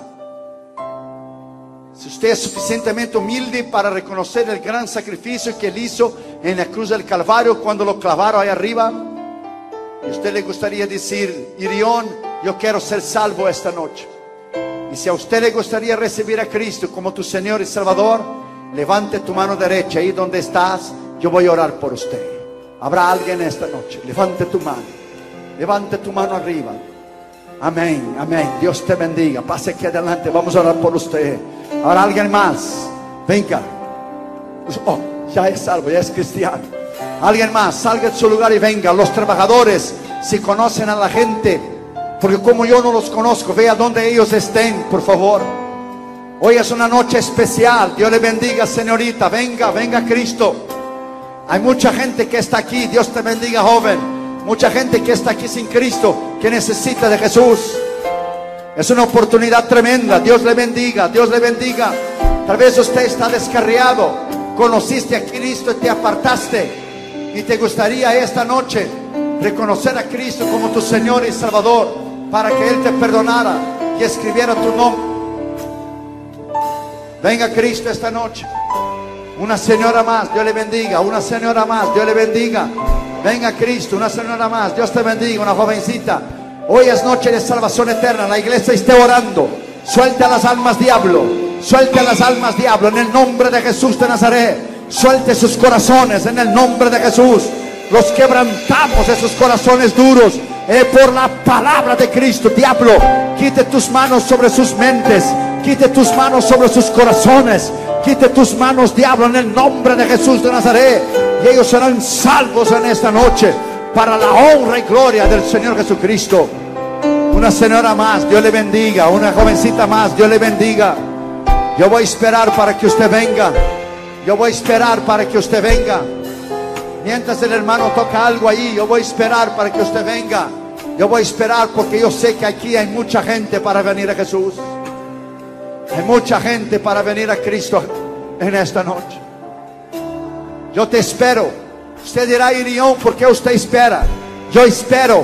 si usted es suficientemente humilde para reconocer el gran sacrificio que Él hizo en la cruz del Calvario cuando lo clavaron ahí arriba, y a usted le gustaría decir: Irión, yo quiero ser salvo esta noche. Y si a usted le gustaría recibir a Cristo como tu Señor y Salvador, levante tu mano derecha ahí donde estás. Yo voy a orar por usted. Habrá alguien esta noche. Levante tu mano arriba. Amén, amén. Dios te bendiga. Pase aquí adelante, vamos a orar por usted. Habrá alguien más. Venga. Oh, ya es salvo, ya es cristiano. Alguien más, salga de su lugar y venga. Los trabajadores, si conocen a la gente, porque como yo no los conozco, vea donde ellos estén, por favor. Hoy es una noche especial. Dios le bendiga, señorita. Venga, venga Cristo. Hay mucha gente que está aquí. Dios te bendiga, joven. Mucha gente que está aquí sin Cristo, que necesita de Jesús. Es una oportunidad tremenda. Dios le bendiga, Dios le bendiga. Tal vez usted está descarriado. Conociste a Cristo y te apartaste, y te gustaría esta noche reconocer a Cristo como tu Señor y Salvador, para que Él te perdonara y escribiera tu nombre. Venga Cristo esta noche. Una señora más, Dios le bendiga. Una señora más, Dios le bendiga. Venga Cristo, una señora más, Dios te bendiga. Una jovencita. Hoy es noche de salvación eterna. La iglesia esté orando. Suelta las almas, diablo. Suelte las almas, diablo, en el nombre de Jesús de Nazaret. Suelte sus corazones en el nombre de Jesús. Los quebrantamos, esos corazones duros, por la palabra de Cristo. Diablo, quite tus manos sobre sus mentes, quite tus manos sobre sus corazones, quite tus manos, diablo, en el nombre de Jesús de Nazaret. Y ellos serán salvos en esta noche, para la honra y gloria del Señor Jesucristo. Una señora más, Dios le bendiga. Una jovencita más, Dios le bendiga. Yo voy a esperar para que usted venga. Yo voy a esperar para que usted venga. Mientras el hermano toca algo ahí, yo voy a esperar para que usted venga. Yo voy a esperar porque yo sé que aquí hay mucha gente para venir a Jesús. Hay mucha gente para venir a Cristo en esta noche. Yo te espero. Usted dirá, Irión, ¿por qué usted espera? Yo espero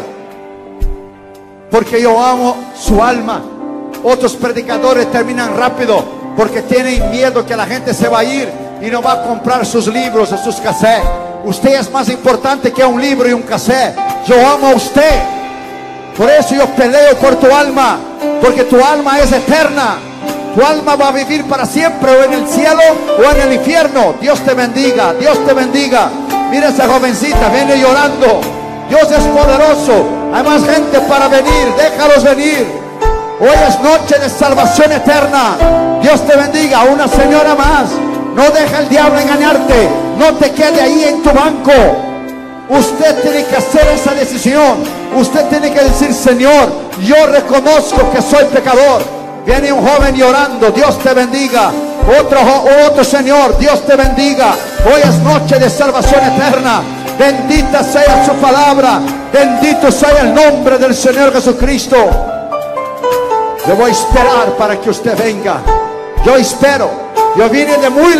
porque yo amo su alma. Otros predicadores terminan rápido porque tienen miedo que la gente se va a ir y no va a comprar sus libros o sus cassettes. Usted es más importante que un libro y un cassette. Yo amo a usted. Por eso yo peleo por tu alma, porque tu alma es eterna. Tu alma va a vivir para siempre, o en el cielo o en el infierno. Dios te bendiga, Dios te bendiga. Mira esa jovencita, viene llorando. Dios es poderoso. Hay más gente para venir, déjalos venir. Hoy es noche de salvación eterna. Dios te bendiga. Una señora más. No deja el diablo engañarte. No te quede ahí en tu banco. Usted tiene que hacer esa decisión. Usted tiene que decir, Señor, yo reconozco que soy pecador. Viene un joven llorando. Dios te bendiga. Otro señor. Dios te bendiga. Hoy es noche de salvación eterna. Bendita sea su palabra. Bendito sea el nombre del Señor Jesucristo. Yo voy a esperar para que usted venga. Yo espero. Yo vine de muy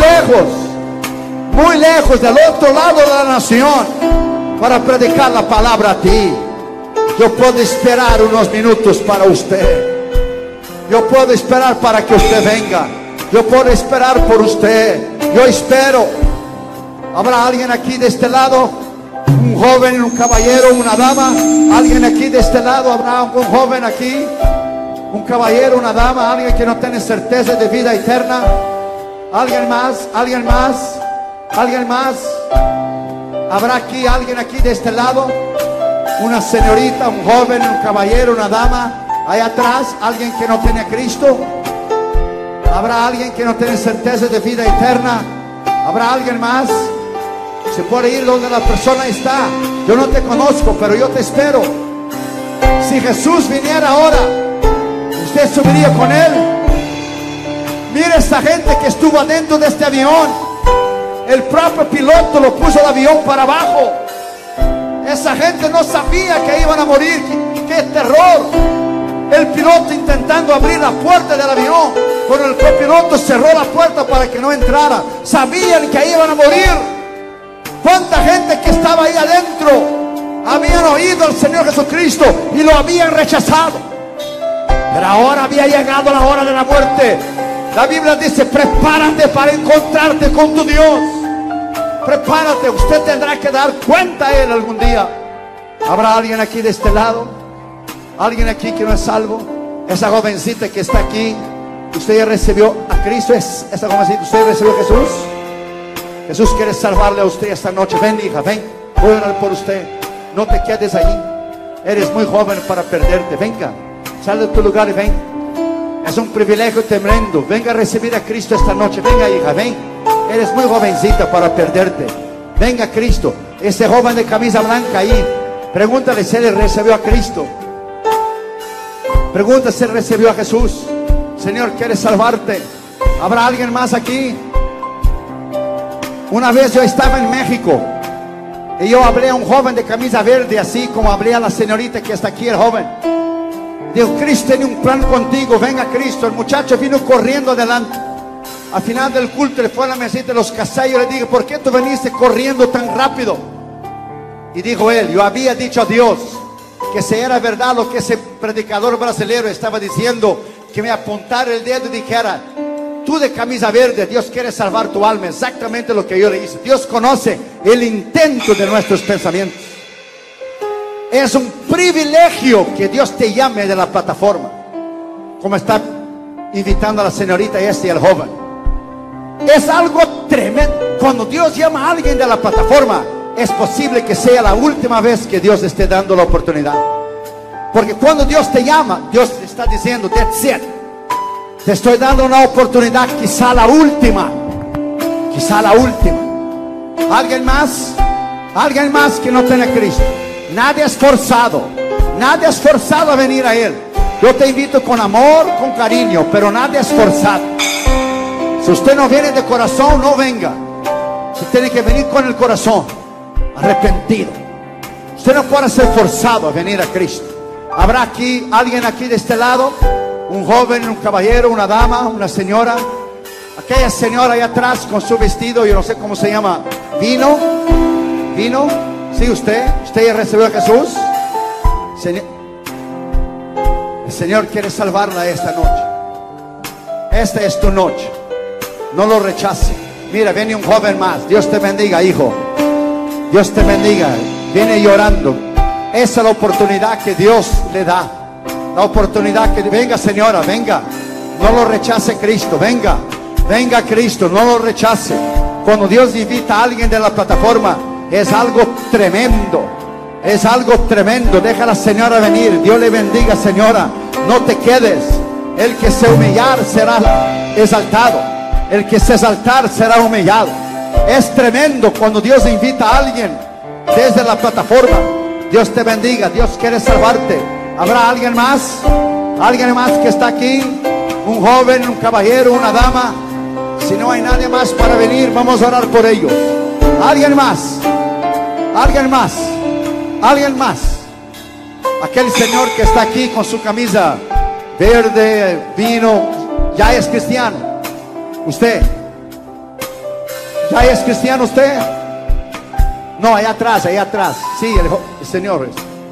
lejos, del otro lado de la nación, para predicar la palabra a ti. Yo puedo esperar unos minutos para usted. Yo puedo esperar para que usted venga. Yo puedo esperar por usted. Yo espero. ¿Habrá alguien aquí de este lado? Un joven, un caballero, una dama. ¿Alguien aquí de este lado? ¿Habrá un joven aquí? Un caballero, una dama, alguien que no tiene certeza de vida eterna. Alguien más, alguien más, alguien más. ¿Habrá aquí alguien aquí de este lado? Una señorita, un joven, un caballero, una dama. Allá atrás, alguien que no tiene a Cristo. ¿Habrá alguien que no tiene certeza de vida eterna? ¿Habrá alguien más? Se puede ir donde la persona está. Yo no te conozco, pero yo te espero. Si Jesús viniera ahora, ¿usted subiría con él? Mira esta gente que estuvo adentro de este avión. El propio piloto lo puso el avión para abajo. Esa gente no sabía que iban a morir. ¡Qué terror! El piloto intentando abrir la puerta del avión, pero el copiloto cerró la puerta para que no entrara. Sabían que iban a morir. ¿Cuánta gente que estaba ahí adentro habían oído al Señor Jesucristo y lo habían rechazado? Pero ahora había llegado la hora de la muerte. La Biblia dice, prepárate para encontrarte con tu Dios. Prepárate, usted tendrá que dar cuenta a Él algún día. ¿Habrá alguien aquí de este lado? ¿Alguien aquí que no es salvo? Esa jovencita que está aquí, ¿usted ya recibió a Cristo? Esa jovencita, ¿usted recibió a Jesús? Jesús quiere salvarle a usted esta noche. Ven, hija, ven, voy a orar por usted. No te quedes allí. Eres muy joven para perderte. Venga, sal de tu lugar y ven. Es un privilegio tremendo. Venga a recibir a Cristo esta noche. Venga, hija, ven. Eres muy jovencita para perderte. Venga, Cristo. Ese joven de camisa blanca ahí, pregúntale si él recibió a Cristo. Pregúntale si él recibió a Jesús. Señor quiere salvarte. ¿Habrá alguien más aquí? Una vez yo estaba en México y yo hablé a un joven de camisa verde, así como hablé a la señorita que está aquí, el joven. Dijo, Cristo tiene un plan contigo, venga Cristo. El muchacho vino corriendo adelante. Al final del culto le fue a la mesita de los cassettes. Yo le dije, ¿por qué tú viniste corriendo tan rápido? Y dijo él, yo había dicho a Dios que si era verdad lo que ese predicador brasileño estaba diciendo, que me apuntara el dedo y dijera, tú de camisa verde, Dios quiere salvar tu alma. Exactamente lo que yo le hice. Dios conoce el intento de nuestros pensamientos. Es un privilegio que Dios te llame de la plataforma, como está invitando a la señorita y el joven. Es algo tremendo. Cuando Dios llama a alguien de la plataforma, es posible que sea la última vez que Dios esté dando la oportunidad. Porque cuando Dios te llama, Dios te está diciendo, that's it. Te estoy dando una oportunidad, quizá la última. Quizá la última. ¿Alguien más? ¿Alguien más que no tiene a Cristo? Nadie es forzado. Nadie es forzado a venir a Él. Yo te invito con amor, con cariño, pero nada es forzado. Si usted no viene de corazón, no venga. Usted tiene que venir con el corazón arrepentido. Usted no puede ser forzado a venir a Cristo. ¿Habrá aquí alguien aquí de este lado? Un joven, un caballero, una dama, una señora. Aquella señora allá atrás con su vestido, yo no sé cómo se llama. ¿Vino? Sí, usted ya recibió a Jesús. El Señor quiere salvarla esta noche. Esta es tu noche. No lo rechace. Mira, viene un joven más. Dios te bendiga, hijo. Dios te bendiga. Viene llorando. Esa es la oportunidad que Dios le da. La oportunidad que... Venga, señora, venga. No lo rechace Cristo. Venga Cristo, no lo rechace. Cuando Dios invita a alguien de la plataforma, es algo tremendo. Es algo tremendo. Deja a la señora venir. Dios le bendiga, señora. No te quedes. El que se humillar será exaltado. El que se exaltar será humillado. Es tremendo cuando Dios invita a alguien desde la plataforma. Dios te bendiga. Dios quiere salvarte. ¿Habrá alguien más? ¿Alguien más que está aquí? Un joven, un caballero, una dama. Si no hay nadie más para venir, vamos a orar por ellos. ¿Alguien más? ¿Alguien más? ¿Alguien más? Aquel señor que está aquí con su camisa verde, vino, ¿ya es cristiano? ¿Usted? ¿Ya es cristiano usted? No, allá atrás. Sí, el Señor.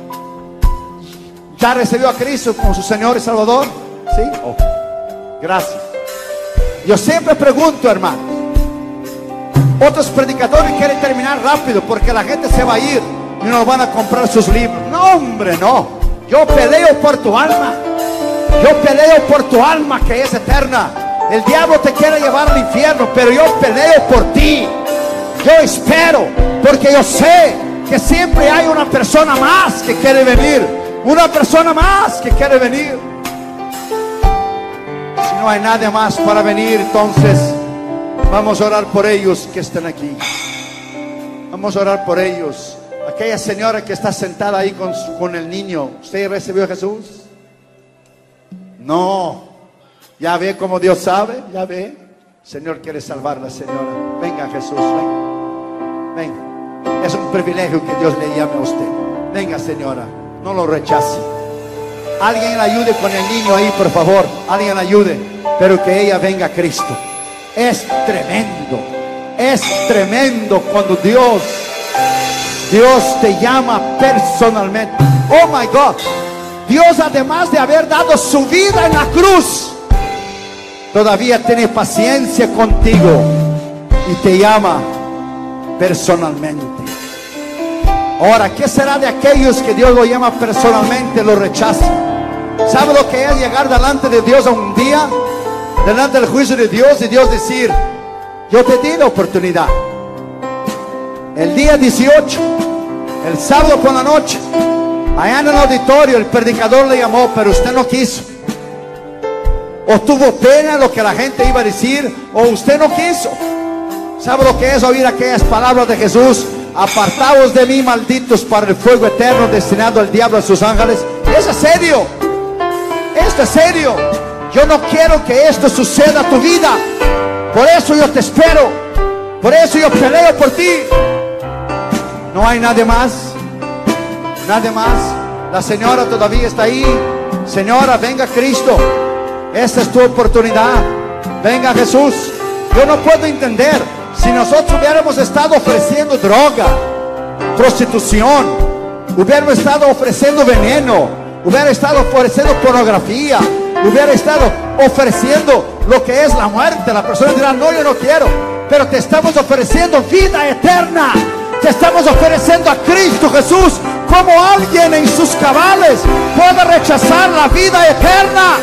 ¿Ya recibió a Cristo como su Señor y Salvador? Sí. Oh, gracias. Yo siempre pregunto, hermano. Otros predicadores quieren terminar rápido porque la gente se va a ir y no van a comprar sus libros. No, hombre, no. Yo peleo por tu alma. Yo peleo por tu alma que es eterna. El diablo te quiere llevar al infierno, pero yo peleo por ti. Yo espero, porque yo sé que siempre hay una persona más que quiere venir. Una persona más que quiere venir. Si no hay nadie más para venir, entonces vamos a orar por ellos que están aquí. Vamos a orar por ellos. Aquella señora que está sentada ahí con el niño, ¿usted recibió a Jesús? No. Ya ve cómo Dios sabe. Ya ve. El Señor quiere salvarla, señora. Venga, Jesús, venga. Es un privilegio que Dios le llame a usted. Venga, señora, no lo rechace. Alguien la ayude con el niño ahí, por favor. Alguien la ayude, pero que ella venga a Cristo. Es tremendo cuando Dios te llama personalmente. Oh my God. Dios, además de haber dado su vida en la cruz, todavía tiene paciencia contigo y te llama personalmente. Ahora, ¿qué será de aquellos que Dios lo llama personalmente, lo rechazan? ¿Sabe lo que es llegar delante de Dios a un día, delante del juicio de Dios, y Dios decir: yo te di la oportunidad? El día 18, el sábado por la noche, allá en el auditorio, el predicador le llamó, pero usted no quiso. O tuvo pena lo que la gente iba a decir, o usted no quiso. ¿Sabe lo que es oír aquellas palabras de Jesús? Apartaos de mí, malditos, para el fuego eterno destinado al diablo y a sus ángeles. Eso es serio. Esto es serio. Yo no quiero que esto suceda a tu vida. Por eso yo te espero. Por eso yo peleo por ti. No hay nadie más. Nadie más. La señora todavía está ahí. Señora, venga Cristo. Esta es tu oportunidad. Venga Jesús. Yo no puedo entender. Si nosotros hubiéramos estado ofreciendo droga, prostitución, hubiéramos estado ofreciendo veneno, hubiera estado ofreciendo pornografía, hubiera estado ofreciendo lo que es la muerte, la persona dirá: no, yo no quiero. Pero te estamos ofreciendo vida eterna. Te estamos ofreciendo a Cristo Jesús. ¿Cómo alguien en sus cabales puede rechazar la vida eterna?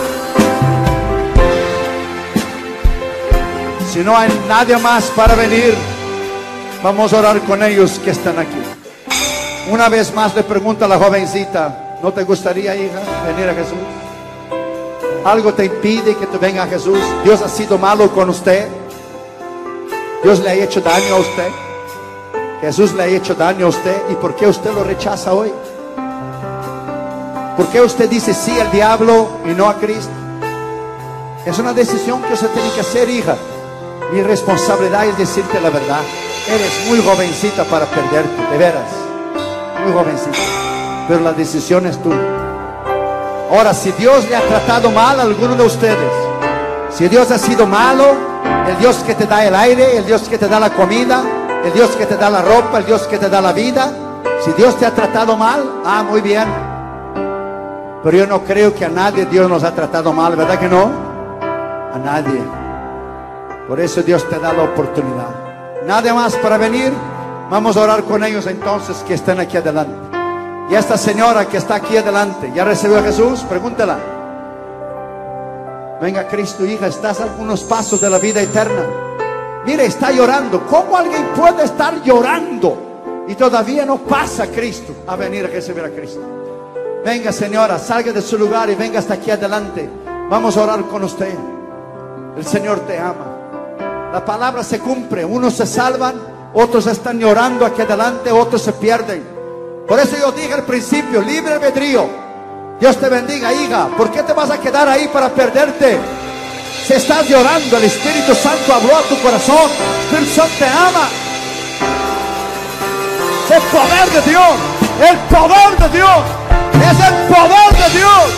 Si no hay nadie más para venir, vamos a orar con ellos que están aquí. Una vez más le pregunta a la jovencita: ¿no te gustaría, hija, venir a Jesús? ¿Algo te impide que tú vengas a Jesús? ¿Dios ha sido malo con usted? ¿Dios le ha hecho daño a usted? ¿Jesús le ha hecho daño a usted? ¿Y por qué usted lo rechaza hoy? ¿Por qué usted dice sí al diablo y no a Cristo? Es una decisión que usted tiene que hacer, hija. Mi responsabilidad es decirte la verdad. Eres muy jovencita para perderte, de veras. Muy jovencita. Pero la decisión es tuya. Ahora, si Dios le ha tratado mal a alguno de ustedes, si Dios ha sido malo, el Dios que te da el aire, el Dios que te da la comida, el Dios que te da la ropa, el Dios que te da la vida, si Dios te ha tratado mal, muy bien. Pero yo no creo que a nadie Dios nos ha tratado mal, ¿verdad que no? A nadie. Por eso Dios te da la oportunidad. Nada más para venir. Vamos a orar con ellos entonces que están aquí adelante. Y esta señora que está aquí adelante, ¿ya recibió a Jesús? Pregúntela. Venga Cristo, hija, estás a algunos pasos de la vida eterna. Mire, está llorando. ¿Cómo alguien puede estar llorando y todavía no pasa a Cristo a venir a recibir a Cristo? Venga señora, salga de su lugar y venga hasta aquí adelante. Vamos a orar con usted. El Señor te ama. La palabra se cumple. Unos se salvan, otros están llorando aquí adelante, otros se pierden. Por eso yo dije al principio, libre albedrío. Dios te bendiga, hija. ¿Por qué te vas a quedar ahí para perderte? Si estás llorando, el Espíritu Santo habló a tu corazón. El Espíritu Santo te ama. Es el poder de Dios. El poder de Dios. Es el poder de Dios.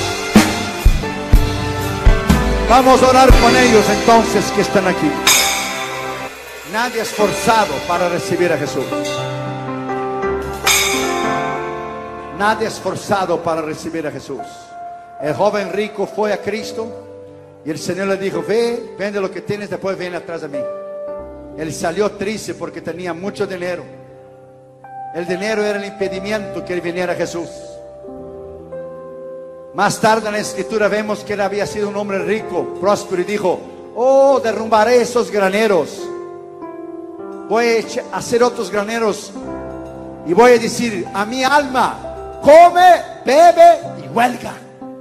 Vamos a orar con ellos entonces que están aquí. Nadie es forzado para recibir a Jesús. Nadie es forzado para recibir a Jesús. El joven rico fue a Cristo y el Señor le dijo, ve, vende lo que tienes, después viene atrás de mí. Él salió triste porque tenía mucho dinero. El dinero era el impedimento que él viniera a Jesús. Más tarde en la escritura vemos que él había sido un hombre rico, próspero, y dijo, oh, derrumbaré esos graneros. Voy a hacer otros graneros y voy a decir a mi alma, come, bebe y huelga.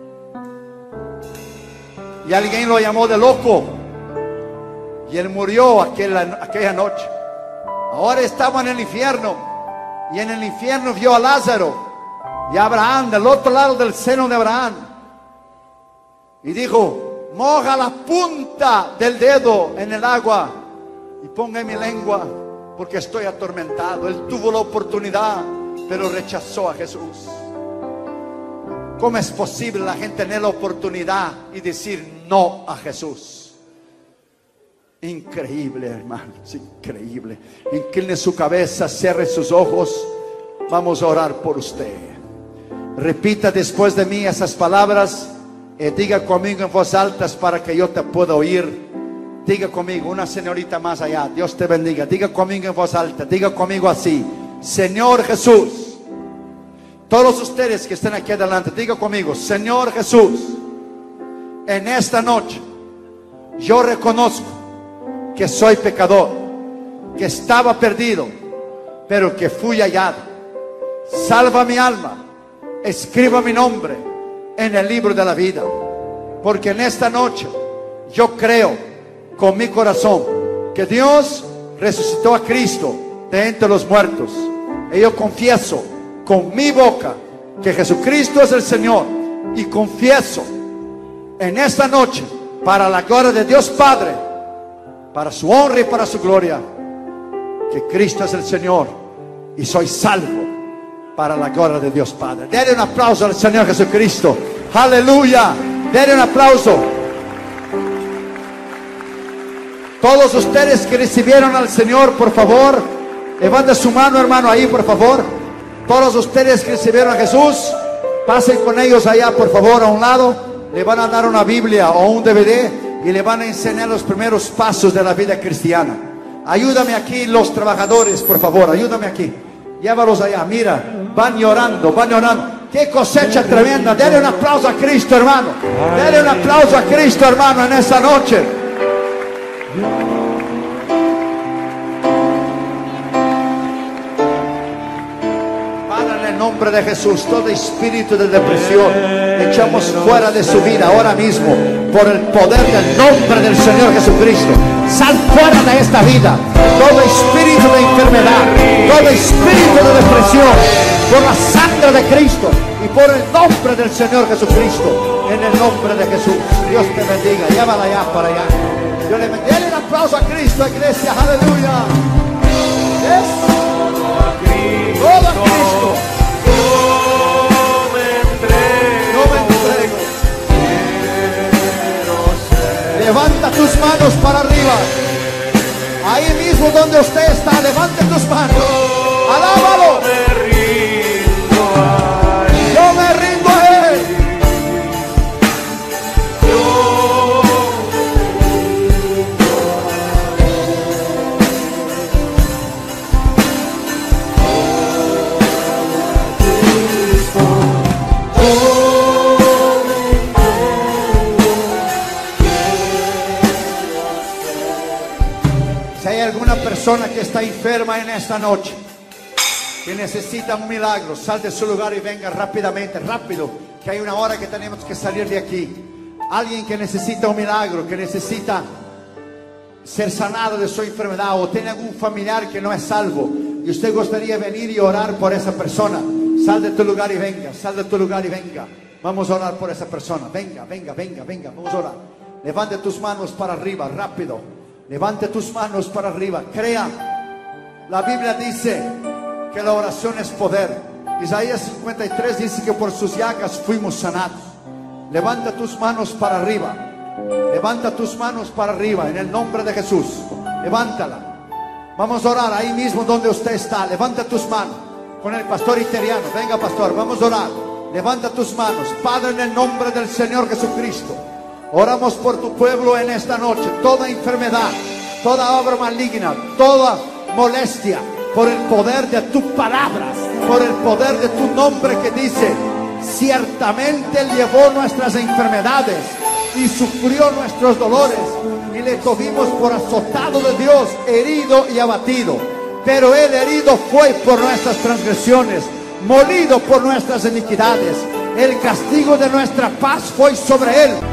Y alguien lo llamó de loco y él murió aquella noche. Ahora estaba en el infierno y en el infierno vio a Lázaro y a Abraham del otro lado del seno de Abraham y dijo, moja la punta del dedo en el agua y ponga en mi lengua porque estoy atormentado. Él tuvo la oportunidad pero rechazó a Jesús. ¿Cómo es posible la gente tener la oportunidad y decir no a Jesús? Increíble, hermanos, increíble. Incline su cabeza, cierre sus ojos. Vamos a orar por usted. Repita después de mí esas palabras y diga conmigo en voz alta para que yo te pueda oír. Diga conmigo, una señorita más allá. Dios te bendiga. Diga conmigo en voz alta. Diga conmigo así: Señor Jesús. Todos ustedes que están aquí adelante, diga conmigo: Señor Jesús, en esta noche yo reconozco que soy pecador, que estaba perdido, pero que fui hallado. Salva mi alma, escriba mi nombre en el libro de la vida, porque en esta noche yo creo con mi corazón que Dios resucitó a Cristo de entre los muertos, y yo confieso con mi boca que Jesucristo es el Señor, y confieso en esta noche, para la gloria de Dios Padre, para su honra y para su gloria, que Cristo es el Señor y soy salvo para la gloria de Dios Padre. Denle un aplauso al Señor Jesucristo. Aleluya. Denle un aplauso. Todos ustedes que recibieron al Señor, por favor, levanten su mano, hermano, ahí, por favor. Todos ustedes que recibieron a Jesús, pasen con ellos allá, por favor, a un lado. Le van a dar una Biblia o un DVD y le van a enseñar los primeros pasos de la vida cristiana. Ayúdame aquí los trabajadores, por favor, ayúdame aquí. Llévalos allá, mira, van llorando, van llorando. Qué cosecha tremenda. Denle un aplauso a Cristo, hermano. Denle un aplauso a Cristo, hermano, en esta noche. Padre, en el nombre de Jesús, todo espíritu de depresión echamos fuera de su vida ahora mismo, por el poder del nombre del Señor Jesucristo. Sal fuera de esta vida todo espíritu de enfermedad, todo espíritu de depresión. por la sangre de Cristo y por el nombre del Señor Jesucristo. En el nombre de Jesús. Dios te bendiga. Llévala allá para allá. Dios le bendiga. Denle un aplauso a Cristo, iglesia. Aleluya. Todo a Cristo. Yo me entrego. Levanta tus manos para arriba. Ahí mismo donde usted está, levante tus manos. Alábalo. Yo me rindo a Él. Si hay alguna persona que está enferma en esta noche, que necesita un milagro, sal de su lugar y venga rápidamente, rápido, que hay una hora que tenemos que salir de aquí. Alguien que necesita un milagro, que necesita ser sanado de su enfermedad, o tiene algún familiar que no es salvo y usted gustaría venir y orar por esa persona, sal de tu lugar y venga, sal de tu lugar y venga. Vamos a orar por esa persona. Venga, venga, venga, venga, vamos a orar. Levante tus manos para arriba, rápido. Levante tus manos para arriba. Crea. La Biblia dice que la oración es poder. Isaías 53 dice que por sus llagas fuimos sanados. Levanta tus manos para arriba. Levanta tus manos para arriba en el nombre de Jesús. Levántala. Vamos a orar ahí mismo donde usted está. Levanta tus manos con el pastor Iteriano. Venga, pastor, vamos a orar. Levanta tus manos. Padre, en el nombre del Señor Jesucristo, oramos por tu pueblo en esta noche. Toda enfermedad, toda obra maligna, toda molestia, por el poder de tus palabras, por el poder de tu nombre que dice: ciertamente Él llevó nuestras enfermedades y sufrió nuestros dolores, y le tuvimos por azotado de Dios, herido y abatido. Pero Él herido fue por nuestras transgresiones, molido por nuestras iniquidades. El castigo de nuestra paz fue sobre Él.